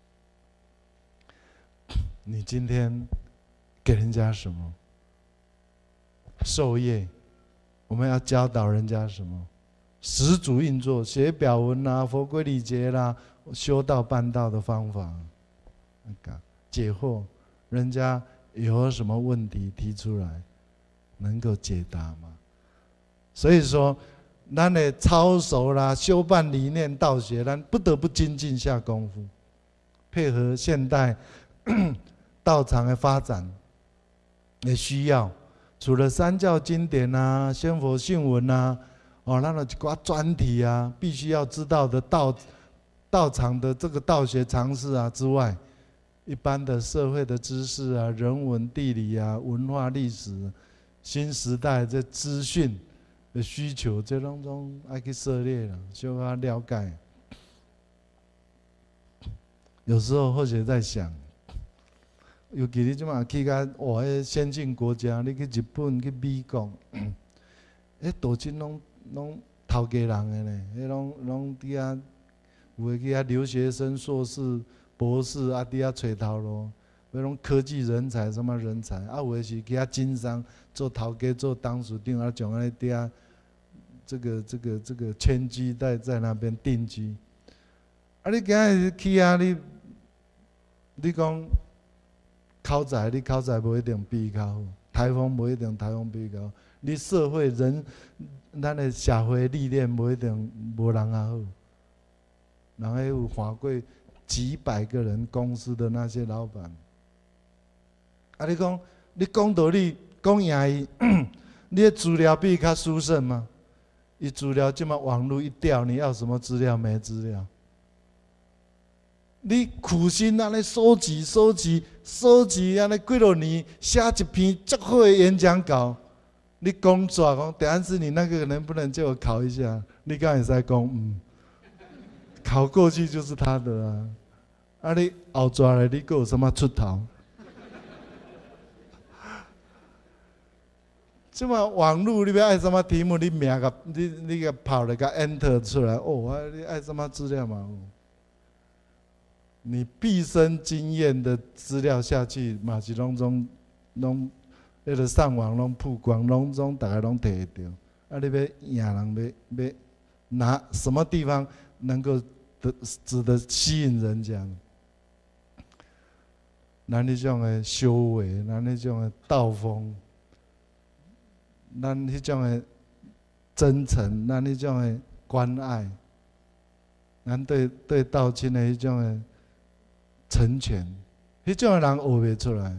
你今天给人家什么？授业，我们要教导人家什么？十足运作，写表文啦、佛规礼节啦，修道办道的方法，解惑，人家有什么问题提出来，能够解答吗？所以说，咱的操守啦、修办理念、道学，咱不得不精进下功夫，配合现代道场的发展的需要。除了三教经典啊、仙佛训文啊，哦，咱有一寡专题啊，必须要知道的道道场的这个道学常识啊之外，一般的社会的知识啊、人文地理啊、文化历史、新时代这资讯的需求，这拢总爱去涉猎了，小可了解。有时候或许在想，尤其你即马去甲哇，迄先进国家，你去日本、去美国，迄道亲拢拢头家人的呢，迄拢拢伫遐，有诶去遐留学生、硕士、博士啊，伫遐找头路，迄种科技人才什么人才，啊，有诶是去遐经商，做头家、做董事长，啊，种安尼伫遐。这个这个这个迁居在在那边定居，啊！你今日去啊，你你讲口才，你口才无一定比伊较好，台风无一定台风比伊较好，你社会人，咱的社会历练无一定无人较好，人迄有换过几百个人公司的那些老板，啊！你讲你讲道理讲赢伊，你的资料比伊较殊胜吗？伊资料这么网络一调，你要什么资料没资料？你苦心安尼收集、收集、收集，安尼几多年写一篇足好的演讲稿，你讲出来讲，但是你那个能不能借我考一下？你刚才在讲，嗯，考过去就是他的啊。啊，你后抓来，你还有什么出头？即嘛网络你要爱什么题目，你名个你你个跑了个 enter 出来，哦，啊，你爱什么资料嘛？你毕生经验的资料下去，嘛是拢总拢，那个上网拢曝光，拢总大家拢摕得到。啊，你要赢人，要要拿什么地方能够得值得吸引人家？咱迄种的修为，咱迄种的道风。咱迄种的真诚，咱迄种的关爱，咱对对道亲的迄种的成全，迄种的人学袂出来。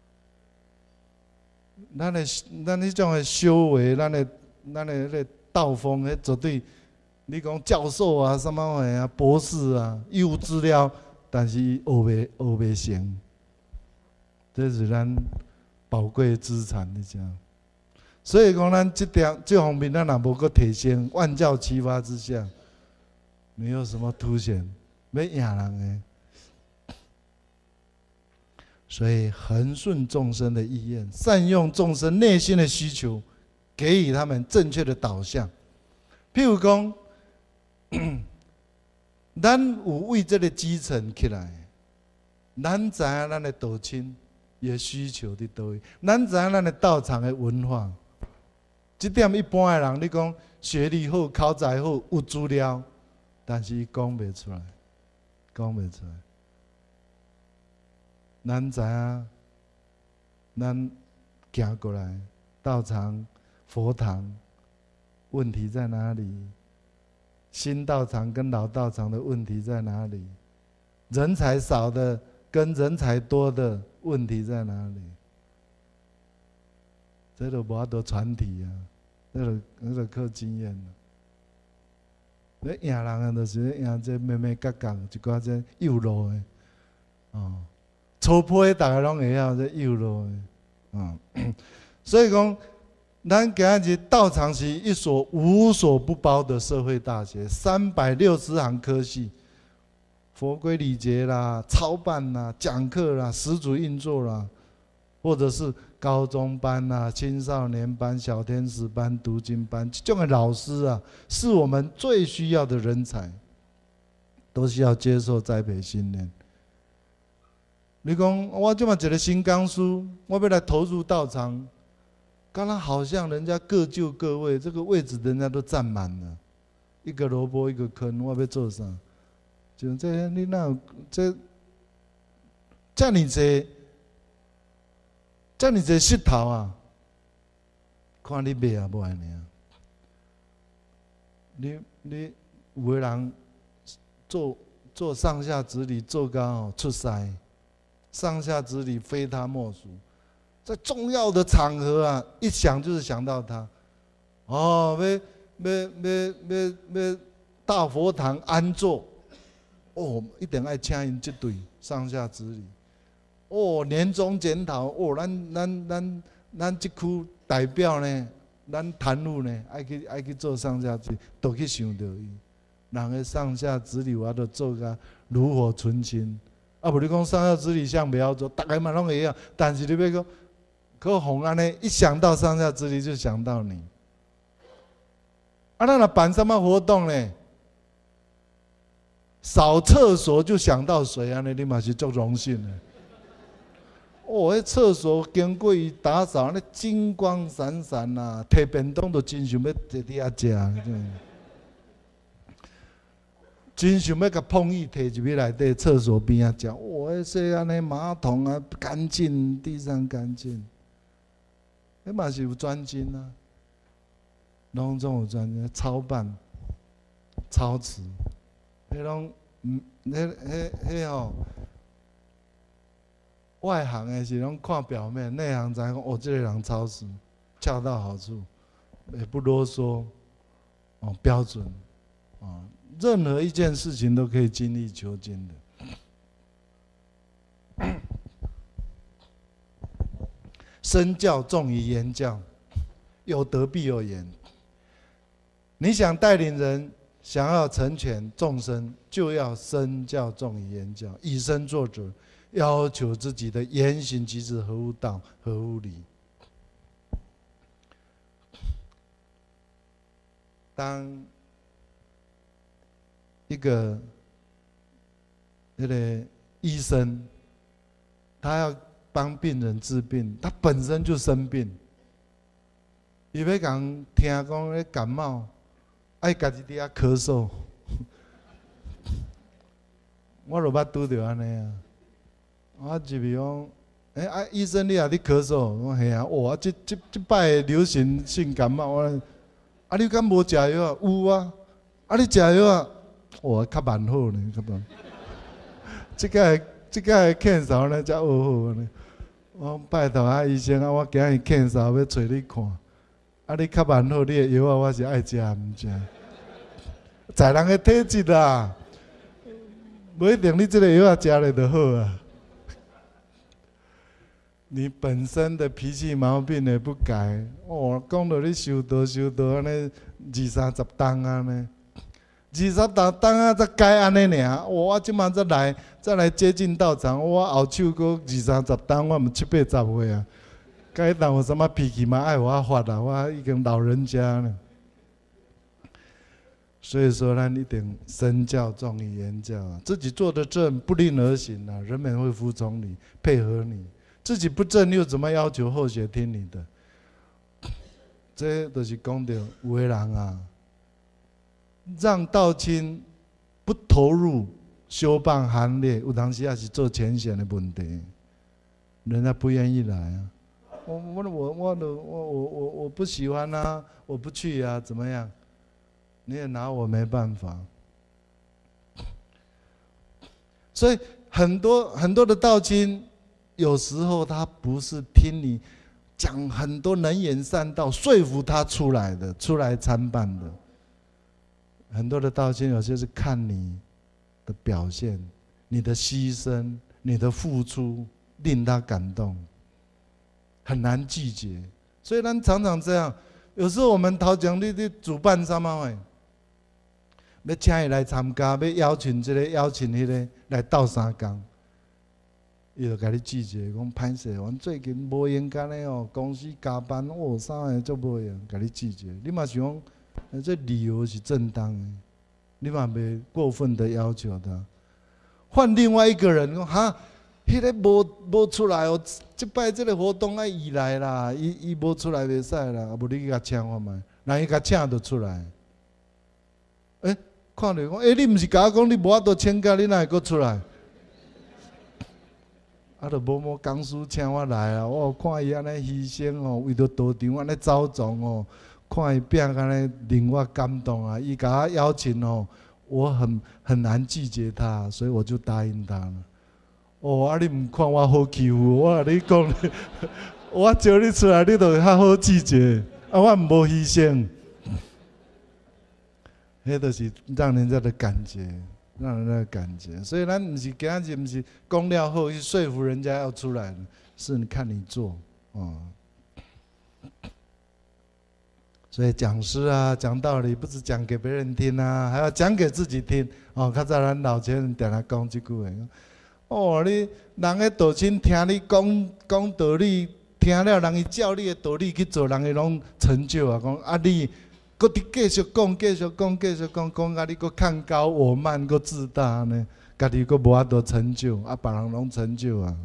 咱的咱迄种的修为，咱的咱的迄个道风，迄绝对，你讲教授啊，什么玩意啊，博士啊，有资料，但是学袂学袂成，这是咱宝贵的资产，你知道？所以讲，咱这点这方面，咱若无搁提升，万教齐发之下，没有什么凸显，要赢人的。所以恒顺众生的意愿，善用众生内心的需求，给予他们正确的导向。譬如讲，咱有为这个基层起来，咱知影咱的道亲伊的需求伫倒位，咱知影咱的道场的文化。这点一般的人，你讲学历好、口才好、有资料，但是伊讲袂出来，讲袂出来。咱知影，咱行过来，道场、佛堂，问题在哪里？新道场跟老道场的问题在哪里？人才少的跟人才多的问题在哪里？这都无法度传递啊，那个那个靠经验了。要赢人啊，就是赢这咩咩角角一寡这幼路的，哦。粗胚大家拢会晓，这幼路的，啊、嗯，所以讲，咱今日道场是一所无所不包的社会大学，三百六十行科系，佛规礼节啦、操办啦、讲课啦、十组运作啦，或者是高中班啦、青少年班、小天使班、读经班，这种的老师啊，是我们最需要的人才，都需要接受栽培训练。你讲我这么一个新刚书，我要来投入道场，刚刚好像人家各就各位，这个位置人家都占满了，一个萝卜一个坑，我要做啥？就这你那有这这么多这么多石头啊，看你买啊不安尼啊？你你有个人做做上下直理做到哦出师。上下之理非他莫属，在重要的场合啊，一想就是想到他。哦，要要要要要大佛堂安坐，哦，一定要请因这对上下之理。哦，年终检讨，哦，咱咱咱咱这区代表呢，咱坛务呢，爱去爱去做上下之理，都去想到伊。人的上下之理，我都做甲炉火纯青。啊，无你讲上下之理像不要做，大家嘛拢会晓，但是你要讲，可红安尼一想到上下之理就想到你。啊，咱若办什么活动呢？扫厕所就想到谁安尼，你嘛是足荣幸的。哦，迄厕所经过伊打扫，那金光闪闪啊，摕便当都真想要伫底下食。真想要甲碰椅摕入去内底厕所边啊食，哇！迄说安尼马桶啊干净，地上干净，迄嘛是有专精啊，拢总有专精，操办、操持，迄拢嗯，迄迄迄吼，外行的是拢看表面，内行知影讲哦，这个人操持恰到好处，也不啰嗦，哦，标准，哦。任何一件事情都可以精益求精的。身教重于言教，有德必有言。你想带领人，想要成全众生，就要身教重于言教，以身作则，要求自己的言行举止合乎道、合乎理。当一个那个医生，他要帮病人治病，他本身就生病，伊要讲听讲咧感冒，爱家己伫遐咳嗽，我就捌拄着安尼啊。我入去讲，诶、欸、啊，医生你也伫咳嗽？我讲嘿啊，哇，这这这摆流行性感冒，我啊你敢无食药啊？有啊，啊你食药啊？哇，较蛮好呢，较蛮。即个即个的咳嗽呢，才学好呢。我拜托啊医生啊，我今日咳嗽要找你看。啊，你较慢好，你的药啊，我是爱食毋食。在人的体质啊，不一定你这个药啊食了就好啊。你本身的脾气毛病也不改，哦，讲到你修道修道安尼二三十档啊呢，二十档档啊才改安尼尔，我即马再来再来接近道场，我后手阁二三十档，我毋七八十岁啊，该当有什么脾气嘛爱我发啊，我已经老人家了。所以说，咱一定身教重于言教啊，自己做的正，不令而行啊，人们会服从你，配合你。自己不正，又怎么要求后学听你的？这就是讲到有的人啊，让道亲不投入修办行列，有当时也是做浅显的问题，人家不愿意来啊。我我我我我我我我不喜欢啊，我不去啊，怎么样？你也拿我没办法。所以很多很多的道亲。有时候他不是听你讲很多能言善道，说服他出来的，出来参办的。很多的道亲有些是看你的表现、你的牺牲、你的付出，令他感动，很难拒绝。所以咱常常这样，有时候我们头前你你主办什么会，要请伊来参加，要邀请这个邀请迄个来斗三工。伊就甲你拒绝，讲歹势，阮最近无闲干的哦，公司加班，哦，啥个做无闲，甲你拒绝。你嘛想讲，这理由是正当的，你嘛袂过分的要求他。换另外一个人讲，哈，迄个无无出来哦，即摆这个活动爱伊来啦，伊伊无出来袂使啦，啊无你去甲请看觅，人伊甲请就出来。诶、欸，看着讲，诶、欸，你毋是甲我讲你无法度请假，你哪会阁出来？啊，就某某公司请我来啊！我看伊安尼牺牲哦，为着道场安尼走总哦，看伊变安尼令我感动啊！伊甲我邀请哦，我很很难拒绝他，所以我就答应他了。哦，啊你毋看我好欺负，我甲你讲，我招你出来，你就较好拒绝，啊我无牺牲，迄就是让人家的感觉。让人的感觉，所以咱不是今日不是讲了后去说服人家要出来，是你看你做哦。所以讲师啊，讲道理不是讲给别人听啊，还要讲给自己听哦。较早咱老前人定来讲这句话，哦，你人的道亲听你讲讲道理，听了人伊照你的道理去做，人伊拢成就啊。讲啊你。搁伫继续讲，继续讲，继续讲，讲啊！你搁看高我慢，搁自大呢？家己搁无法度成就，啊，别人拢成就啊。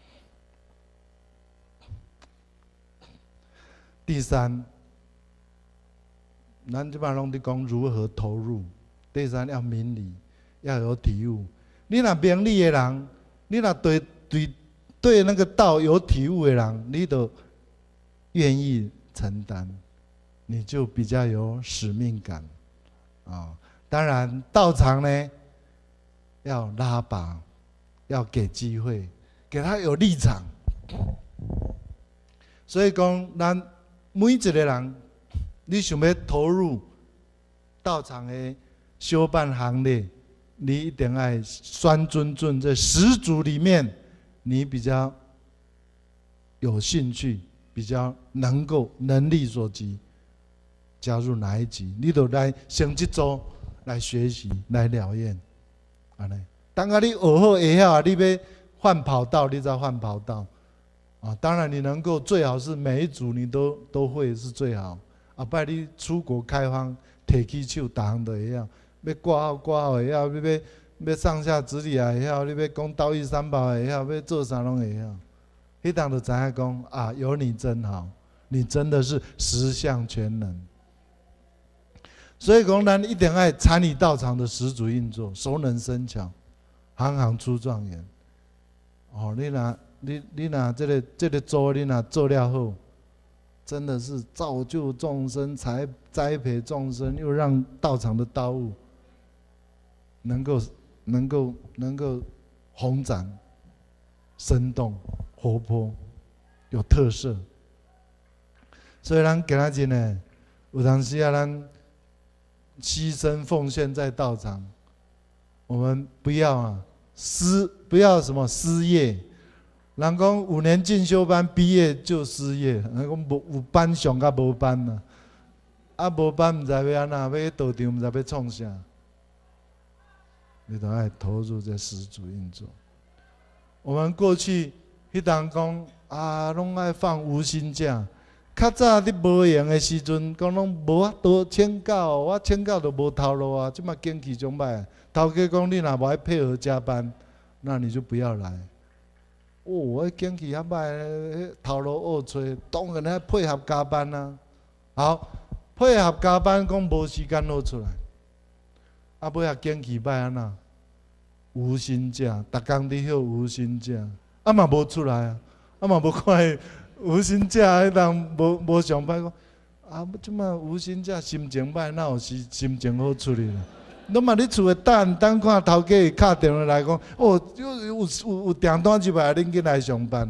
第三，咱即摆拢伫讲如何投入。第三要明理，要有体悟。你若明理的人，你若对对对那个道有体悟的人，你都愿意承担。你就比较有使命感，啊、哦，当然道场呢要拉拔，要给机会，给他有立场。所以讲，咱每一个人，你想要投入道场的修办行列，你一定要选准准这十组里面，你比较有兴趣，比较能够能力所及。加入哪一级，你就来先这组来学习，来了验，安尼。当啊，你学好会晓，你要换跑道，你再换跑道。啊，当然你能够最好是每一组你都都会是最好。啊，拜你出国开荒，摕起手，逐项都会晓。要挂号挂号会晓，要要要上下指理也会晓，你要讲道义三宝会晓，要做啥拢会晓。迄当就知影讲啊，有你真好，你真的是十项全能。所以讲，咱一定要参与道场的十足运作，熟能生巧，行行出状元。哦，你若你你若这个这个做你若做了好，真的是造就众生，才栽培众生，又让道场的道务能够能够能够弘展， 生动、活泼、有特色。所以咱今仔日呢，有当时啊，咱牺牲奉献在道场，我们不要啊失，不要什么失业。人讲五年进修班毕业就失业，人讲无有班上甲无班呐，啊无班唔知要安那，要去道场唔知要创啥，你都爱投入这十足运作。我们过去迄当讲啊，拢爱放无薪假。较早你无闲的时阵，讲拢无法度请假，我请假都无头路啊！即马景气种歹，头家讲你若无爱配合加班，那你就不要来。哦，我景气较歹，头路恶找，当然要配合加班啊。好，配合加班，讲无时间攞出来。啊，尾仔景气歹安那？无薪假，逐工伫休无薪假，啊嘛无出来啊，啊嘛无看伊。无薪假，迄人无无上班讲，啊，即马无薪假，心情歹，哪有时心情好出去啦？侬嘛咧厝诶等等看头家会敲电话来讲，哦，有有有有订单入来，恁紧来上班。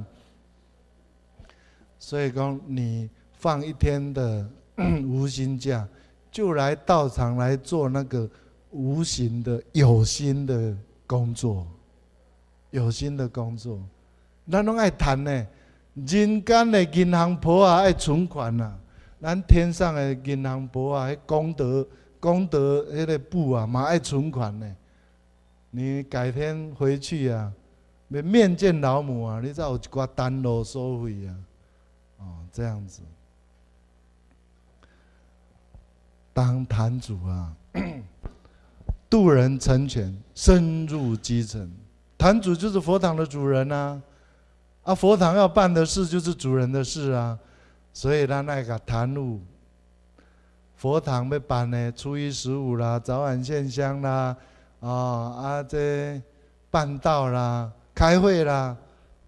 所以讲，你放一天的无薪假，就来道场来做那个无形的有心的工作，有心的工作，咱拢爱谈呢。人间的银行簿啊，爱存款啊；咱天上的银行簿啊，迄功德功德迄个簿啊，嘛爱存款呢。你改天回去啊，要面见老母啊，你才有一寡单路收费啊。哦，这样子。当坛主啊，渡人成全，深入基层。坛主就是佛堂的主人啊。啊，佛堂要办的事就是主人的事啊，所以咱爱甲坛务。佛堂要办的初一十五啦、早晚献香啦、啊啊这办道啦、开会啦，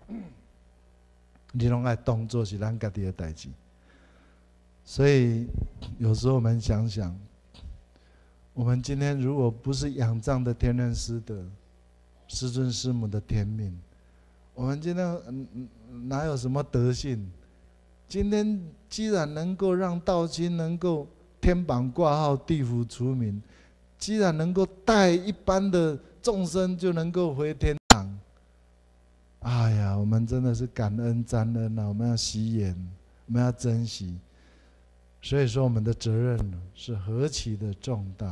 你拢爱当作是咱家己的代志。所以有时候我们想想，我们今天如果不是仰仗的天人师德、师尊师母的天命。我们今天哪有什么德性？今天既然能够让道亲能够天榜挂号、地府除名，既然能够带一般的众生就能够回天堂，哎呀，我们真的是感恩沾恩啊！我们要惜言，我们要珍惜。所以说，我们的责任是何其的重大。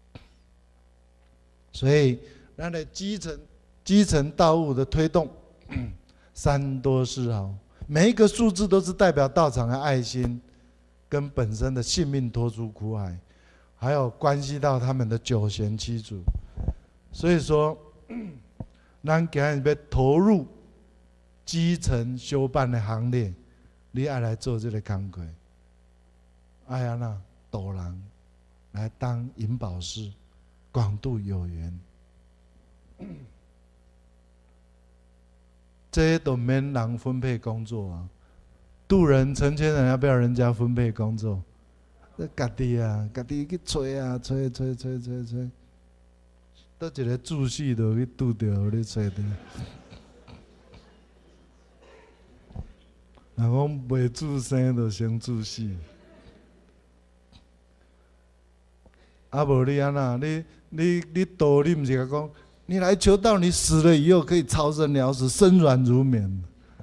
所以，那的基层基层道务的推动。三多四好，每一个数字都是代表道场的爱心，跟本身的性命脱出苦海，还有关系到他们的九贤七祖。所以说，咱今日要投入基层修办的行列，你爱来做这个工作，爱安那导人来当引导师，广度有缘。这些都免人分配工作啊，渡人成千人，要不要人家分配工作？这家己啊，家己去吹啊，吹吹吹吹吹，倒一个注释就去拄着，你吹的。若讲未注生，就先注释。啊，无你安那？你你你道你毋是甲讲？你来求道，你死了以后可以超生了死，身软如绵。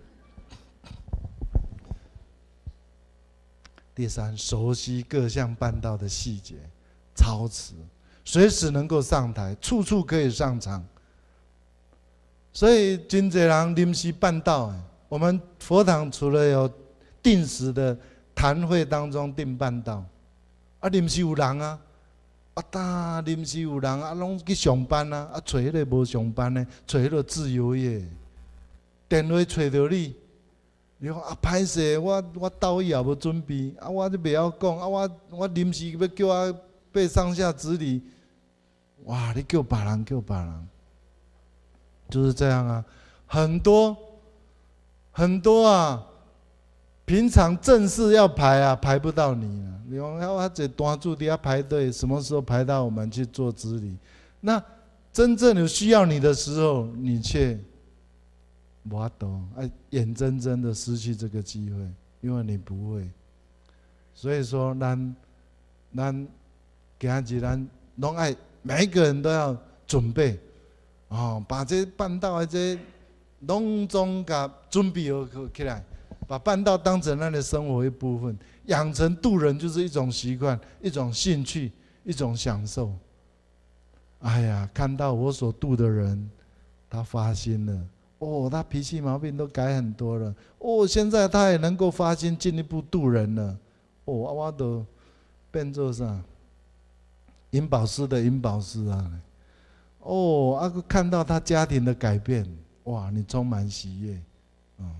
第三，熟悉各项办道的细节，操持，随时能够上台，处处可以上场。所以真侪人临时办道，我们佛堂除了有定时的坛会当中定办道，啊，临时有人啊。啊，当临时有人啊，拢去上班啊，啊，找迄个无上班的，找迄个自由业，电话找到你，你讲啊，歹势，我我到位也无准备，啊，我就袂晓讲，啊，我我临时要叫我背上下指礼，哇，你叫别人叫别人，就是这样啊，很多很多啊。平常正事要排啊，排不到你啊！你讲要他这单注底下排队，什么时候排到我们去做指礼？那真正有需要你的时候，你却无法度，哎，眼睁睁的失去这个机会，因为你不会。所以说，咱咱今日咱拢爱每一个人都要准备，哦，把这办道的这拢总甲准备好起来，把办道当成咱的生活一部分，养成渡人就是一种习惯，一种兴趣，一种享受。哎呀，看到我所渡的人，他发心了。哦，他脾气毛病都改很多了。哦，现在他也能够发心进一步渡人了。哦，我都变做啥？银宝师的银宝师啊！哦，啊，看到他家庭的改变，哇，你充满喜悦。嗯，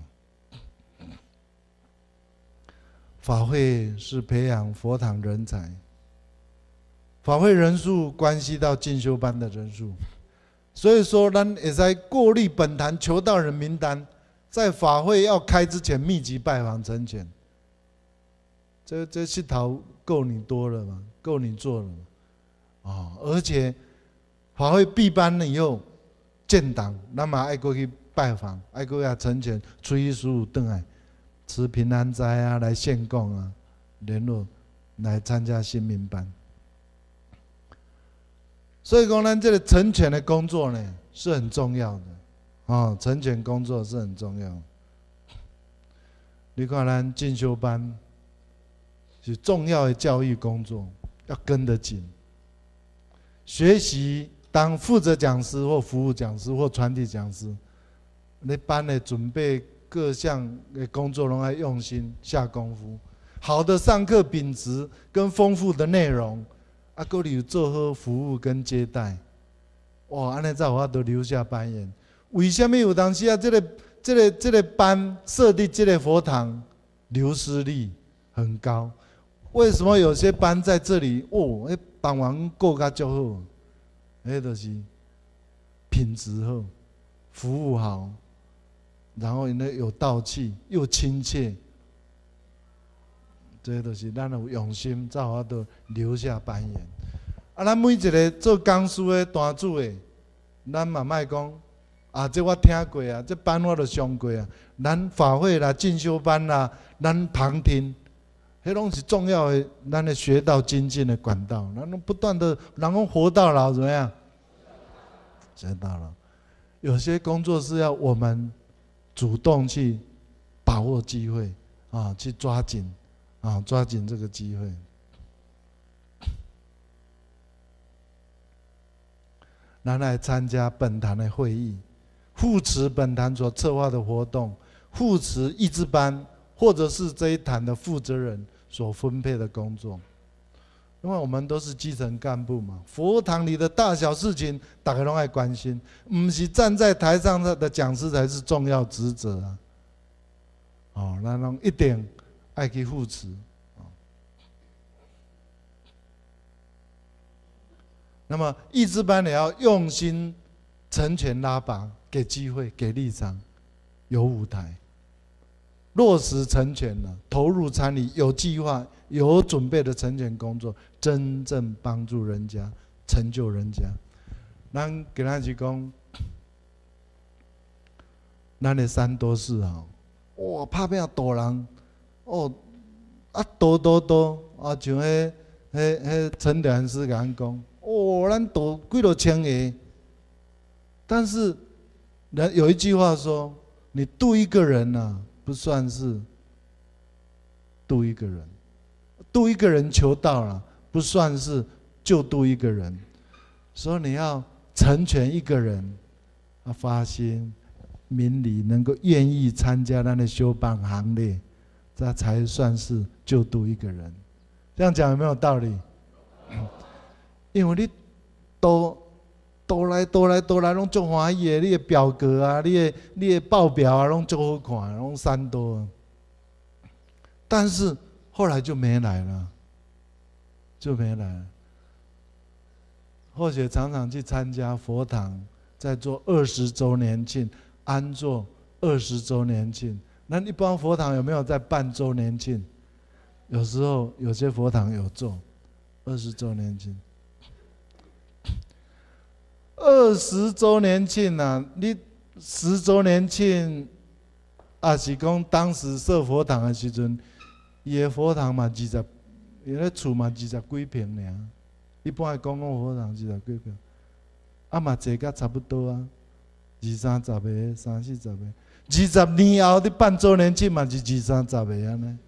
法会是培养佛堂人才，法会人数关系到进修班的人数。所以说，咱也在过滤本坛求道人名单，在法会要开之前密集拜访成全。这这系头够你多了嘛？够你做了嘛？哦，而且法会闭班了以后，建档，咱嘛爱过去拜访，爱过去成全，初一十五回来吃平安斋啊，来献供啊，联络来参加新民班。所以讲，咱这个成全的工作呢，是很重要的，哦，成全工作是很重要的。你看，咱进修班是重要的教育工作，要跟得紧。学习当负责讲师或服务讲师或传递讲师，你班的准备各项的工作，拢要用心下功夫。好的上课品质跟丰富的内容。啊，搁你有做好服务跟接待，哇，安尼才有法度留下班员。为什么有当时啊，这个、这个、这个班设立这个佛堂，流失率很高？为什么有些班在这里，哦，那帮忙过甲就好，那就是品质好，服务好，然后呢有道气又亲切。这些都是咱有用心，才有法度留下班员。啊，咱每一个做讲师的单主的，咱嘛莫讲啊，这我听过啊，这班我都上过啊。咱法会啦、进修班啦，咱旁听，迄拢是重要的，咱的学道精进的管道。咱不断的，然后活到老，怎么样？学到老。有些工作是要我们主动去把握机会啊，去抓紧。啊，抓紧这个机会。咱来参加本坛的会议，护持本坛所策划的活动，护持义智班或者是这一坛的负责人所分配的工作。因为我们都是基层干部嘛，佛堂里的大小事情，大家都爱关心，不是站在台上的讲师才是重要职责啊。哦，咱拢一定爱去护持。那么义智班也要用心成全拉拔，给机会，给立场，有舞台，落实成全了，投入参与，有计划、有准备的成全工作，真正帮助人家，成就人家。咱给咱是讲，咱的三多四啊，哇，拍拼大人，哦，啊多多多，啊像迄、迄、迄陈良师甲咱讲。哦，咱多几多千个，但是人有一句话说：“你渡一个人呐、啊，不算是渡一个人；渡一个人求道了、啊，不算是就渡一个人。”所以你要成全一个人，啊，发心明理，能够愿意参加咱的修办行列，这才算是就渡一个人。这样讲有没有道理？因为你都都来都来都来，拢足欢喜的。你的表格啊，你的你的报表啊，拢足好看，拢三多。但是后来就没来了，就没来了。或许常常去参加佛堂，在做二十周年庆，安坐二十周年庆。那一般佛堂有没有在办周年庆？有时候有些佛堂有做二十周年庆。二十周年庆啊，你十周年庆，也是讲当时设佛堂的时阵，伊的佛堂嘛二十，伊咧厝嘛二十几平尔。一般的公共佛堂二十几平，啊嘛坐甲差不多啊，二三十个、三四十个。二十年后你办周年庆嘛是二三十个安尼。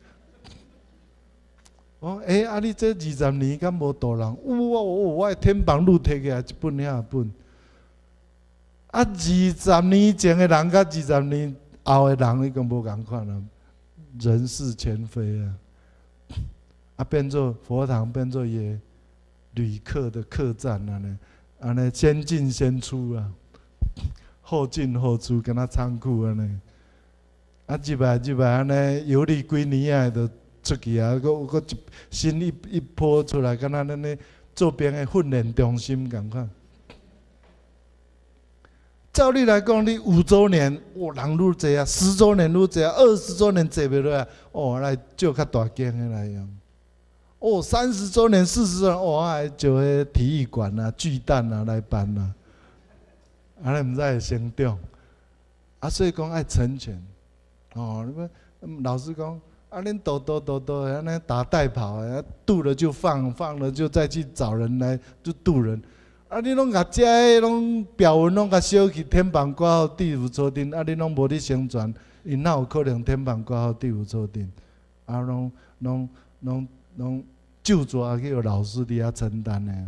我讲诶，啊你这二十年敢无大人？有啊，我我的天榜录摕起来一本遐本。啊，二十年前的人甲二十年后的人已经无共款了，人事全非啊！啊，变做佛堂，变做也旅客的客栈啊呢，安尼先进先出啊，后进后出，敢若仓库安尼。啊，即摆即摆安尼游历几年啊，就出去啊，搁搁一新一一波出来，敢若咱咧做边的训练中心共款。照理来讲，你五周年，哇，人愈济啊；十周年愈济啊；二十周年坐袂落来，哦，来借较大间的来用。哦，三十周年、四十周年，哦，来借迄体育馆啊、巨蛋啊来办啊，安尼毋知会成长。啊，所以讲爱成全。哦，你们老师讲，啊，恁抖抖抖抖，安尼打带跑啊，渡了就放，放了就再去找人来就渡人。啊！你拢甲遮个拢标文拢甲烧去，天板挂号地府抽丁，啊！你拢无咧宣传，伊哪有可能天板挂号地府抽丁？啊，拢拢拢拢就抓去有老师伫遐承担呢。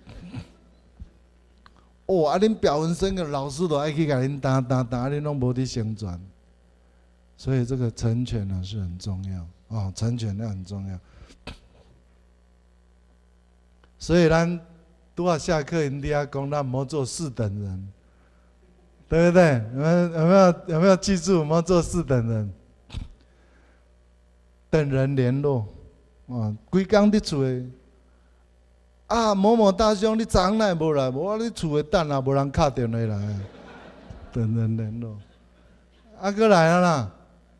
哦，啊！恁标文生个老师都爱去甲恁担担担，啊！恁拢无咧宣传，所以这个成全呢是很重要哦，成全那很重要。所以咱。拄好下课，因伫遐讲，咱毋好做四等人，对不对？有没有有没有有没有记住？我们要做四等人，等人联络啊！规工伫厝诶，啊某某大兄，你昨昏来无来？无，你厝诶等啊，无人敲电话来，等人联络。啊，哥来了啦，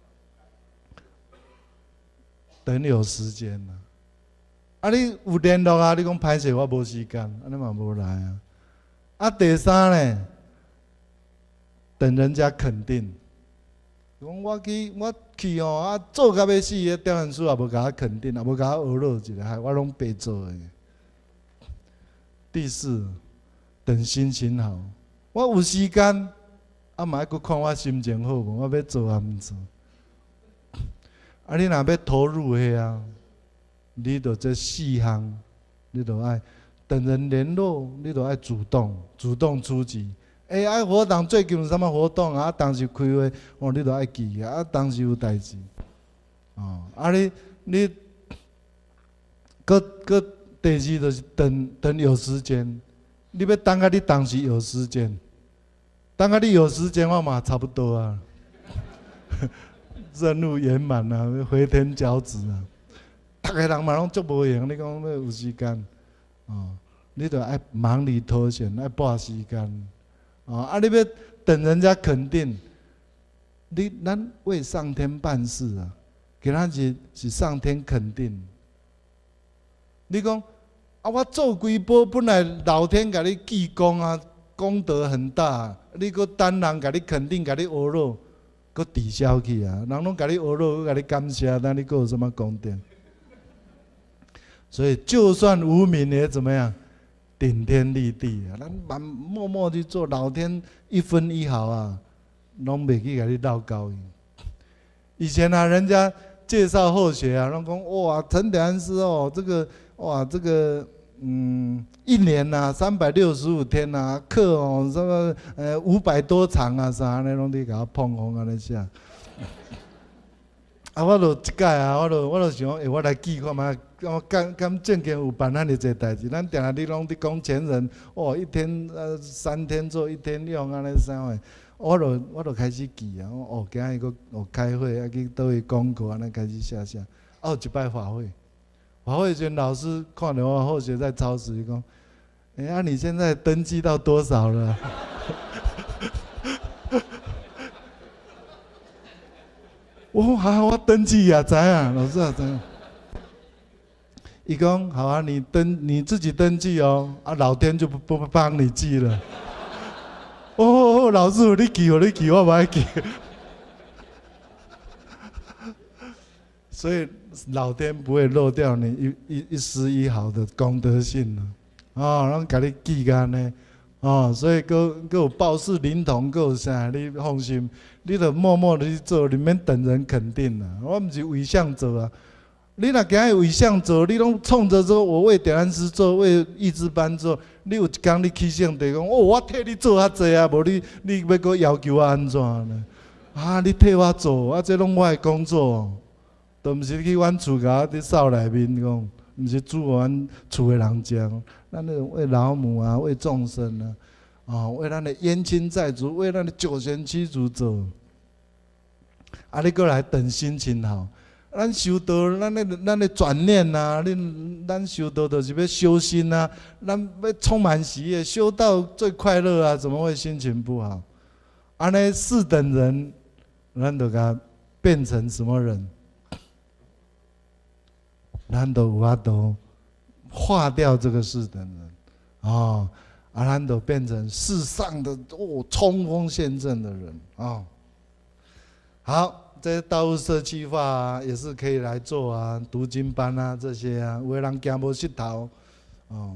等有时间啦。啊！你有联络啊？你讲歹势，我无时间，安尼嘛无来啊。啊，第三呢，等人家肯定。讲我去，我去哦，啊，做到要死，迄调研师也无甲我肯定，也无甲我学落一下，害我拢白做诶。第四，等心情好。我有时间，啊嘛要看我心情好无，我要做啊毋做。啊，你若要投入迄啊？你著这四项，你著爱等人联络，你著爱主动，主动出击。哎、欸，啊，活动最近有啥物活动啊？当时开会，哦，你著爱记啊。啊，当时有代志，哦，啊你你，搁搁第二就是等等有时间，你要等下你当时有时间，等下你有时间我嘛差不多啊，任务圆满啊，回天交趾啊。逐个人嘛拢足无闲，你讲要有时间，哦，你著爱忙里偷闲，爱拨时间，哦，啊，你要等人家肯定，你咱为上天办事啊，今仔日是上天肯定。你讲啊，我做几波，本来老天甲你记功啊，功德很大，你搁等人甲你肯定，甲你学落，搁抵消去啊，人拢甲你学落，搁甲你感谢，那你搁有什么功德？所以，就算无名也怎么样，顶天立地啊！咱慢默默去做，老天一分一毫啊，拢袂去给你闹高。以前啊，人家介绍后学啊，拢讲哇，陈德安师哦，这个哇，这个嗯，一年呐、啊，三百六十五天呐、啊，课哦，什么呃五百多场啊，啥那拢你给他捧红啊那下。啊，我就一摆啊，我就我就想，诶、欸，我来记看觅，我敢敢正经有办遐尼济代志？咱定下你拢伫讲前人，哦，一天呃三天做一天用安尼啥货，我就我就开始记啊，哦，今日个哦开会啊去倒位讲课，安尼开始写写。啊，有一摆法会，法会时老师看到我后学在超市，伊讲，哎、欸、啊，你现在登记到多少了？我好，我登记呀、啊，知啊，老师啊，知。伊讲好啊，你登你自己登记哦，啊，老天就不不帮你记了。哦好，老师，你记，你记，我不爱记。所以老天不会漏掉你一一一丝一毫的功德性了，哦，拢甲你记干呢，哦，所以搁搁有报事灵童，搁有啥，你放心，你著默默的去做，你免等人肯定啦。我毋是为相做啊，你若今日为相做，你拢冲着说我为点燃师做，为义之班做，你有一天你起性地讲，哦，我替你做较济啊，无你你要搁要求我安怎呢？啊，你替我做，啊，这拢我的工作。都毋是去阮厝甲伫扫内面讲，毋是煮互阮厝诶人食，咱咧为老母啊，为众生啊，哦，为咱的冤亲债主，为咱的九贤七祖做。啊，你过来等心情好，咱修道，咱咧咱咧转念啊，你咱修道就是要修心啊，咱要充满喜悦，修道最快乐啊，怎么会心情不好？安尼四等人，咱就甲变成什么人？咱都有法度化掉这个四等人，哦，啊，咱都变成世上的哦冲锋陷阵的人啊、哦。好，这些道务社计划啊，也是可以来做啊，读经班啊这些啊，有的人行无膝头，哦，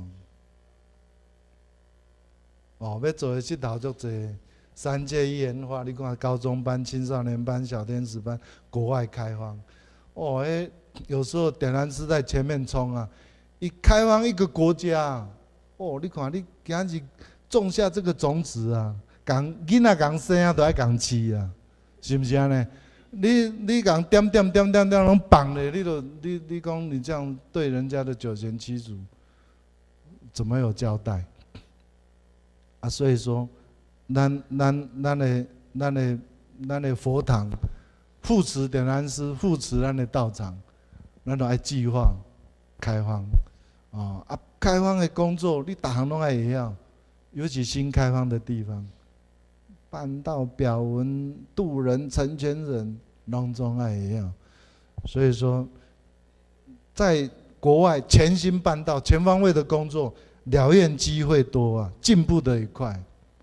哦，要做的膝头足济。三界一言化，你看高中班、青少年班、小天使班，国外开放，哦，诶。有时候点燃师在前面冲啊，一开放一个国家，哦，你看你今日种下这个种子啊，讲囡仔讲生啊都爱讲饲啊，是不是安尼？你你讲点点点点点拢绑咧，你都你你讲你这样对人家的九贤七祖怎么有交代？啊，所以说，咱咱咱的咱的咱的佛堂护持点燃师，护持咱的道场。咱都爱计划开放，哦啊，开放的工作你逐项拢爱会晓，尤其新开放的地方，办道、表文、渡人、成全人，拢总爱会晓。所以说，在国外全心办道、全方位的工作，了愿机会多啊，进步的也快。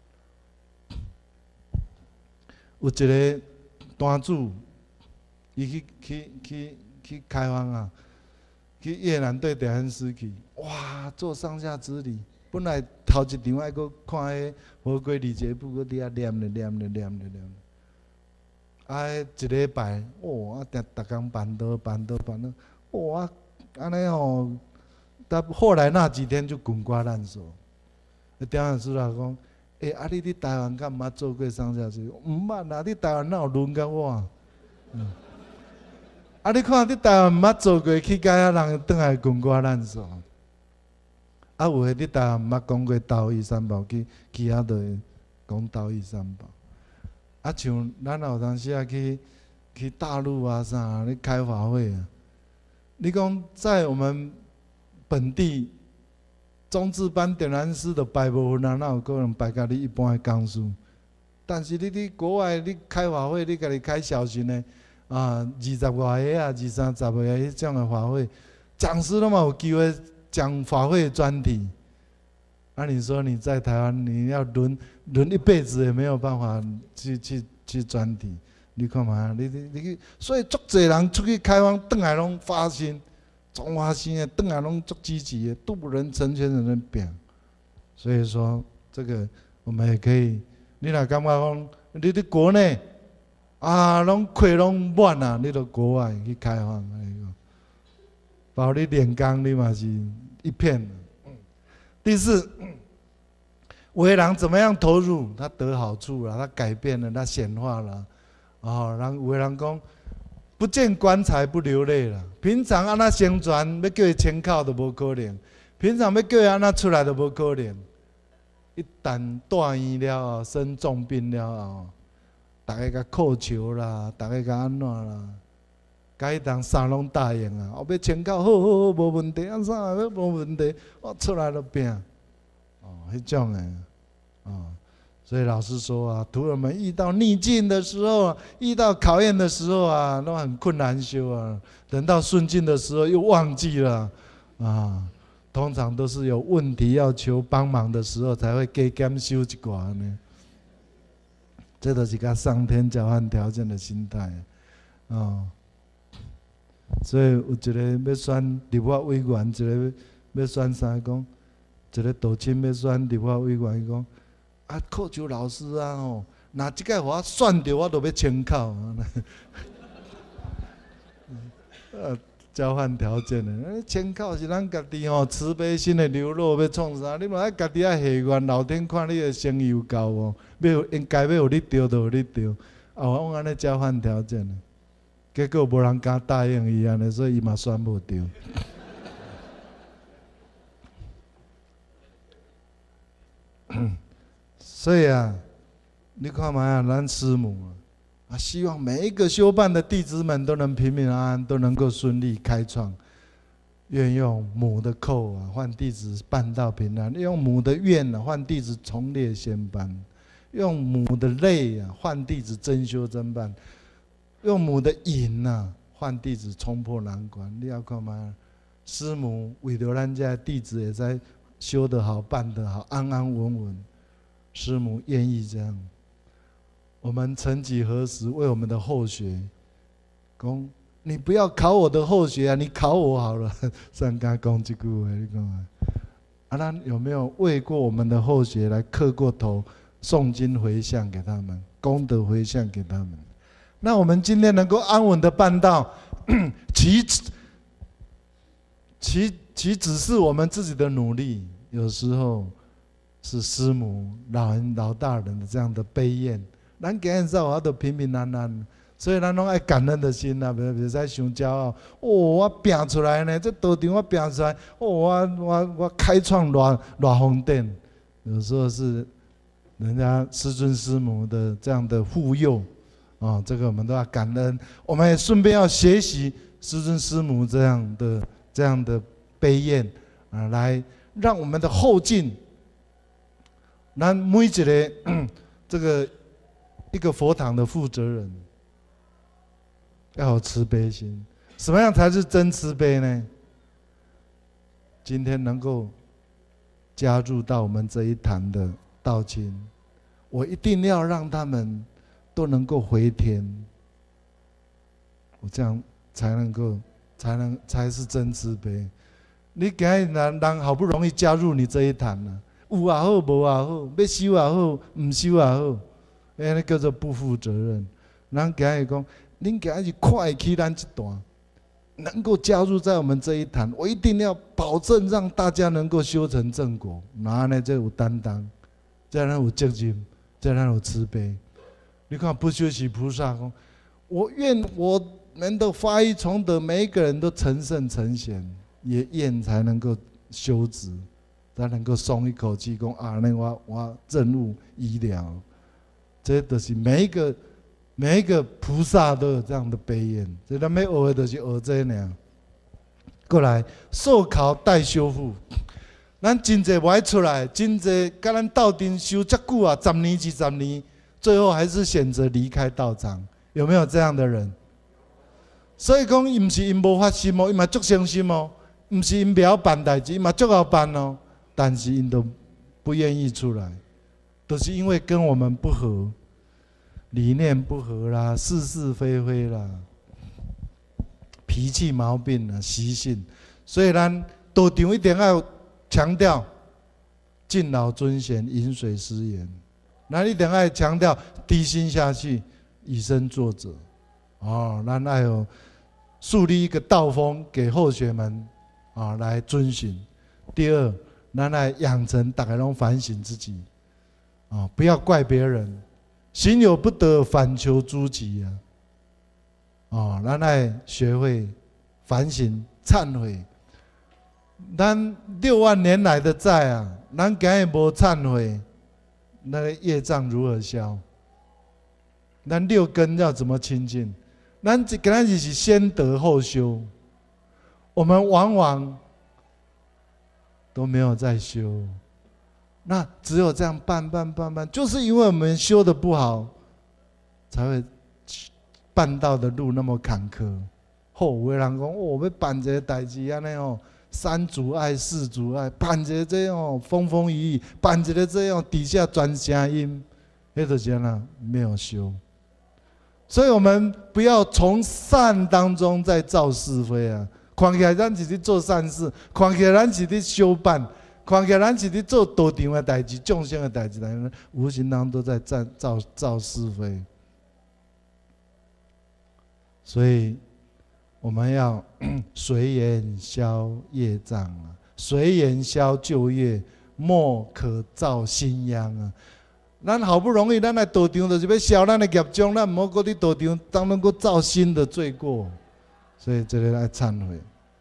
有一个单主，伊去去去。去开放啊，去越南对点燃师去，哇，做上下之礼。本来头一场爱搁看迄魔鬼礼节簿，搁伫遐念咧念咧念咧念。啊，一礼拜，哦，啊，定逐工办道办道办道，哦啊，安尼吼，但后来那几天就滚瓜烂熟。点燃师老讲，诶、欸，啊，你伫台湾敢毋捌做过上下之礼？毋捌啊，你台湾哪有轮到我？嗯啊！你看，你台湾毋捌做过，去甲遐人转来滚瓜烂熟。啊，有诶，你台湾毋捌讲过道义三宝，去去遐就会讲道义三宝。啊，像咱有当时啊去去大陆啊啥，你开法会啊，你讲在我们本地中字班点燃师的拜无分啊，哪有可能拜甲你一般的工事？但是你伫国外，你开法会，你家己开小型的。啊，二十外个啊，二三十个啊，迄种的法会，讲师都嘛有机会讲法会专题。那、啊、你说你在台湾，你要轮轮一辈子也没有办法去去去专题。你看嘛，你你你，所以足侪人出去开放，转来拢发心，中发心的，转来拢足积极的，渡人成全人的饼。所以说，这个我们也可以，你若感觉讲，你伫国内。啊，拢亏拢满啊！你到国外去开放，包你练功，你嘛是一片。第四，有的人怎么样投入，他得好处了，他改变了，他显化了。哦，人有的人讲，不见棺材不流泪了。平常安那宣传，要叫伊签靠都无可能；平常要叫伊安那出来都无可能。一旦大医了后，生重病了后。大家甲叩求啦，大家甲安怎啦？甲迄当啥拢答应啊！后要签到好好好，无问题，啊啥要无问题，我出来就拼。哦，迄种诶，哦，所以老师说啊，徒儿们遇到逆境的时候啊，遇到考验的时候啊，都很困难修啊。等到顺境的时候又忘记了啊。通常都是有问题要求帮忙的时候，才会加减修一寡呢。 这都是甲上天交换条件的心态，哦。所以有一个要选立法委员，一个要选啥讲，一个道亲要选立法委员，伊讲啊，寇秋老师啊吼，若即个互我选着，我都要签口。呃，交换条件的，签口是咱家己吼慈悲心的流露，要创啥？你嘛爱家己爱下愿，老天看你的诚意有够无？要应该要有你着，就有你着。啊，我安尼交换条件的。结果无人敢答应伊安尼，所以伊嘛选无着。所以啊，你看嘛啊，咱师母啊，希望每一个修办的弟子们都能平平安安，都能够顺利开创。愿用母的扣啊，换弟子办道平安；用母的愿啊，换弟子从列仙班；用母的泪啊，换弟子真修真办。用母的引啊，换弟子冲破难关。你要看嘛，师母为了咱家弟子也在修得好、办得好、安安稳稳，师母愿意这样。我们曾几何时为我们的后学，讲你不要考我的后学啊，你考我好了。上刚讲这句话，你讲啊，啊，咱有没有为过我们的后学来磕过头，诵经回向给他们，功德回向给他们？那我们今天能够安稳的办到，其其其只是我们自己的努力，有时候是师母、老人、老大人的这样的悲宴。咱今日走，我都平平安安，所以咱拢爱感恩的心啊，别别再想骄傲。哦，我拼出来呢，这道场我拼出来，哦，我我我开创偌偌宏典。有时候是人家师尊师母的这样的护佑。啊、哦，这个我们都要感恩，我们也顺便要学习师尊师母这样的这样的悲宴啊，来让我们的后进，让每一个这个一个佛堂的负责人要有慈悲心。什么样才是真慈悲呢？今天能够加入到我们这一坛的道亲，我一定要让他们都能够回天，我这样才能够，才能才是真慈悲。你今日人人好不容易加入你这一坛啊，有也好，无也好，要修也好，唔修也好，哎，那叫做不负责任。人今日讲，恁今日快起咱一段，能够加入在我们这一坛，我一定要保证让大家能够修成正果。那呢，这有担当，这样有责任，这样有慈悲。你看不修习菩萨讲，我愿我们的发一崇德，每一个人都成圣成贤，也愿才能够修持，才能够松一口气，讲啊，那我我任务医疗，这都是每一个每一个菩萨都有这样的悲愿。所以咱要学的就是学这样。过来受考待修复，咱真济不爱出来，真济甲咱斗阵修遮久啊，十年二十年。最后还是选择离开道场，有没有这样的人？所以讲，伊唔是因无发心哦，伊嘛足伤心哦，唔是因不要办代志，伊嘛足好办哦，但是因都不愿意出来，都、就是因为跟我们不合，理念不合啦，是是非非啦，脾气毛病啦，习性，所以咱道场一定要强调敬老尊贤，饮水思源。那一定要强调低心下去，以身作则。哦，咱要有树立一个道风给后学们啊、哦、来遵循。第二，咱来养成大家拢反省自己，啊、哦，不要怪别人，行有不得，反求诸己啊。哦，咱来学会反省、忏悔。咱六万年来的债啊，咱今日无忏悔。那个业障如何消？咱六根要怎么清净？咱这跟咱就是先得后修，我们往往都没有在修。那只有这样办办办办，就是因为我们修的不好，才会办道的路那么坎坷。后有的人讲，哦，要办一个代志安尼哦。三阻碍四阻碍，办一个这样风风雨雨，办一个这样底下转声音， 那就是安那没有修。所以我们不要从善当中再造是非啊！看起来咱是伫做善事，看起来咱是伫修办，看起来咱是伫做道场的代志、众生的代志，但是无形当中都在造造造是非。所以我们要随缘消业障啊，随缘消旧业，莫可造新殃啊！咱好不容易，咱来道场就是要消咱的业障，咱唔好搁伫道场当中搁造新的罪过，所以这个来忏悔。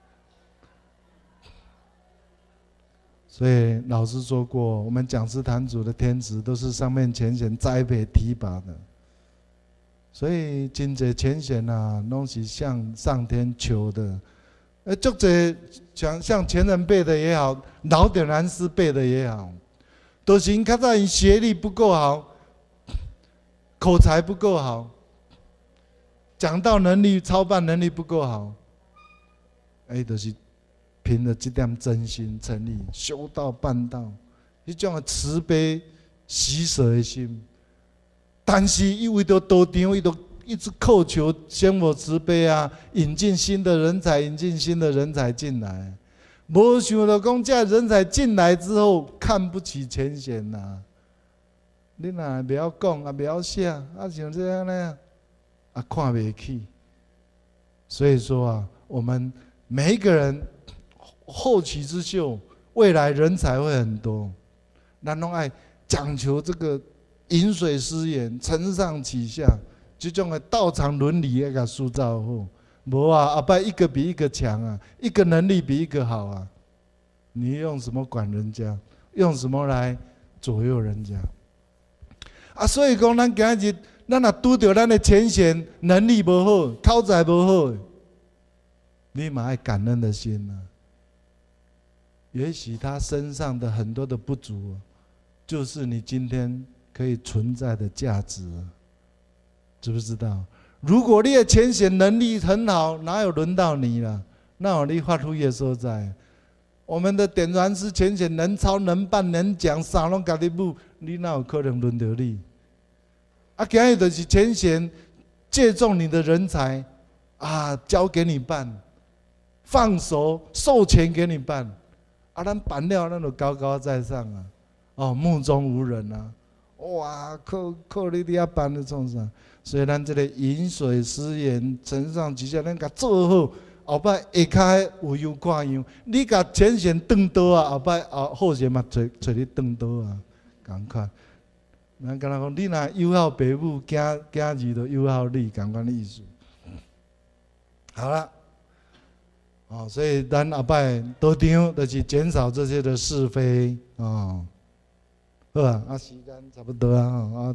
所以老师说过，我们讲师坛主的天职都是上面前贤栽培提拔的，所以真侪前贤啊，拢是向上天求的。呃，足侪像像前人辈的也好，老点禅师辈的也好。都是因较早因学历不够好，口才不够好，讲道能力、操办能力不够好，哎，就是凭着这点真心诚意，修道办道，迄种的慈悲喜舍的心。但是伊为着道场，伊就一直叩求仙佛慈悲啊，引进新的人才，引进新的人才进来。无想到讲，这人才进来之后，看不起前贤呐、啊。你若不要讲，啊不要写，啊像这样呢，啊看不起。所以说啊，我们每一个人后起之秀，未来人才会很多。咱拢爱讲求这个饮水思源，承上启下，这种的道场伦理要给它塑造好。无啊，后摆一个比一个强啊，一个能力比一个好啊。你用什么管人家？用什么来左右人家？啊，所以讲，咱今日咱若拄到咱的前贤能力无好，口才无好，你嘛爱感恩的心啊。也许他身上的很多的不足，就是你今天可以存在的价值，知不知道？如果你的前贤能力很好，哪有轮到你了？哪有你发挥的所在？我们的点传师前贤能操能办能讲，啥拢家己舞，你哪有可能轮到你？啊，今日就是前贤借重你的人才啊，交给你办，放手授权给你办，啊，咱办了，咱就高高在上啊，哦，目中无人啊，哇，靠靠你伫遐办咧创啥？所以咱这个饮水思源，承上启下，咱甲做好，后摆下骹有样看样。你甲前贤转倒啊，后摆后后贤嘛找找你转倒啊，共款。咱敢若讲，你若友好父母，囝囝儿就友好你，共款的意思。好了，哦，所以咱后摆道场就是减少这些的是非哦。好啊，啊时间差不多啊，啊。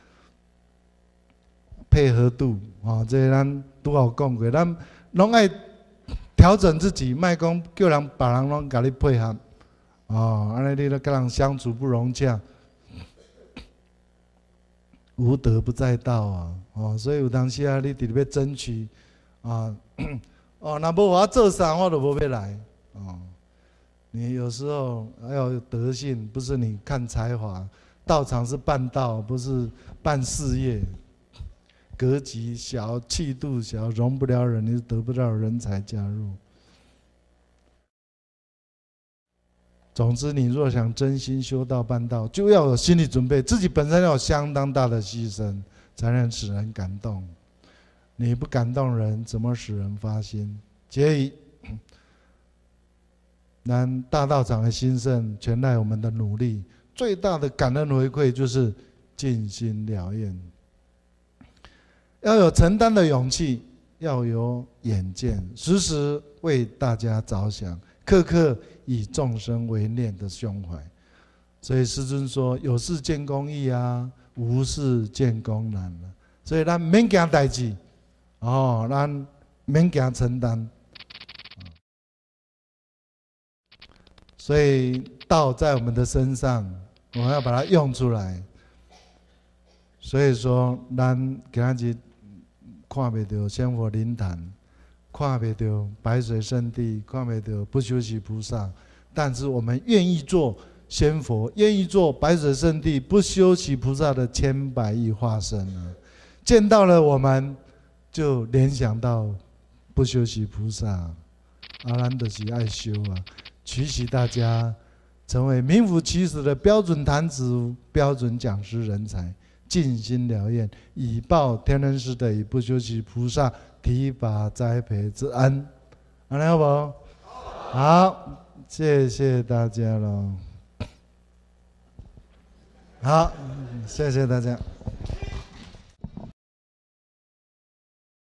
配合度啊，这咱拄好讲过，咱拢爱调整自己，莫讲叫人别人拢甲你配合，哦，安尼你咧跟人相处不融洽，无德不在道啊，哦，所以有当时啊，你伫咧要争取啊，哦，若无我做啥，我就无要来，哦，你有时候要有德性，不是你看才华，道场是办道，不是办事业。格局小，气度小，容不了人，你得不到人才加入。总之，你若想真心修道办道，就要有心理准备，自己本身要有相当大的牺牲，才能使人感动。你不感动人，怎么使人发心？所以，咱大道场的兴盛，全赖我们的努力。最大的感恩回馈就是尽心了愿。要有承担的勇气，要有远见，时时为大家着想，刻刻以众生为念的胸怀。所以师尊说：“有事见公义啊，无事见公难啊。”所以咱免惊代志，哦，咱免惊承担。所以道在我们的身上，我们要把它用出来。所以说，咱今日。看不到仙佛灵坛，看不到白水圣地，看不到不休息菩萨，但是我们愿意做仙佛，愿意做白水圣地不修习菩萨的千百亿化身啊！见到了我们，就联想到不修习菩萨，阿兰德是爱修啊，驱使大家成为名副其实的标准坛子、标准讲师人才，尽心疗验，以报天人师的以不修习菩萨提拔栽培之恩。安尼好不？好，谢谢大家喽。好，谢谢大家。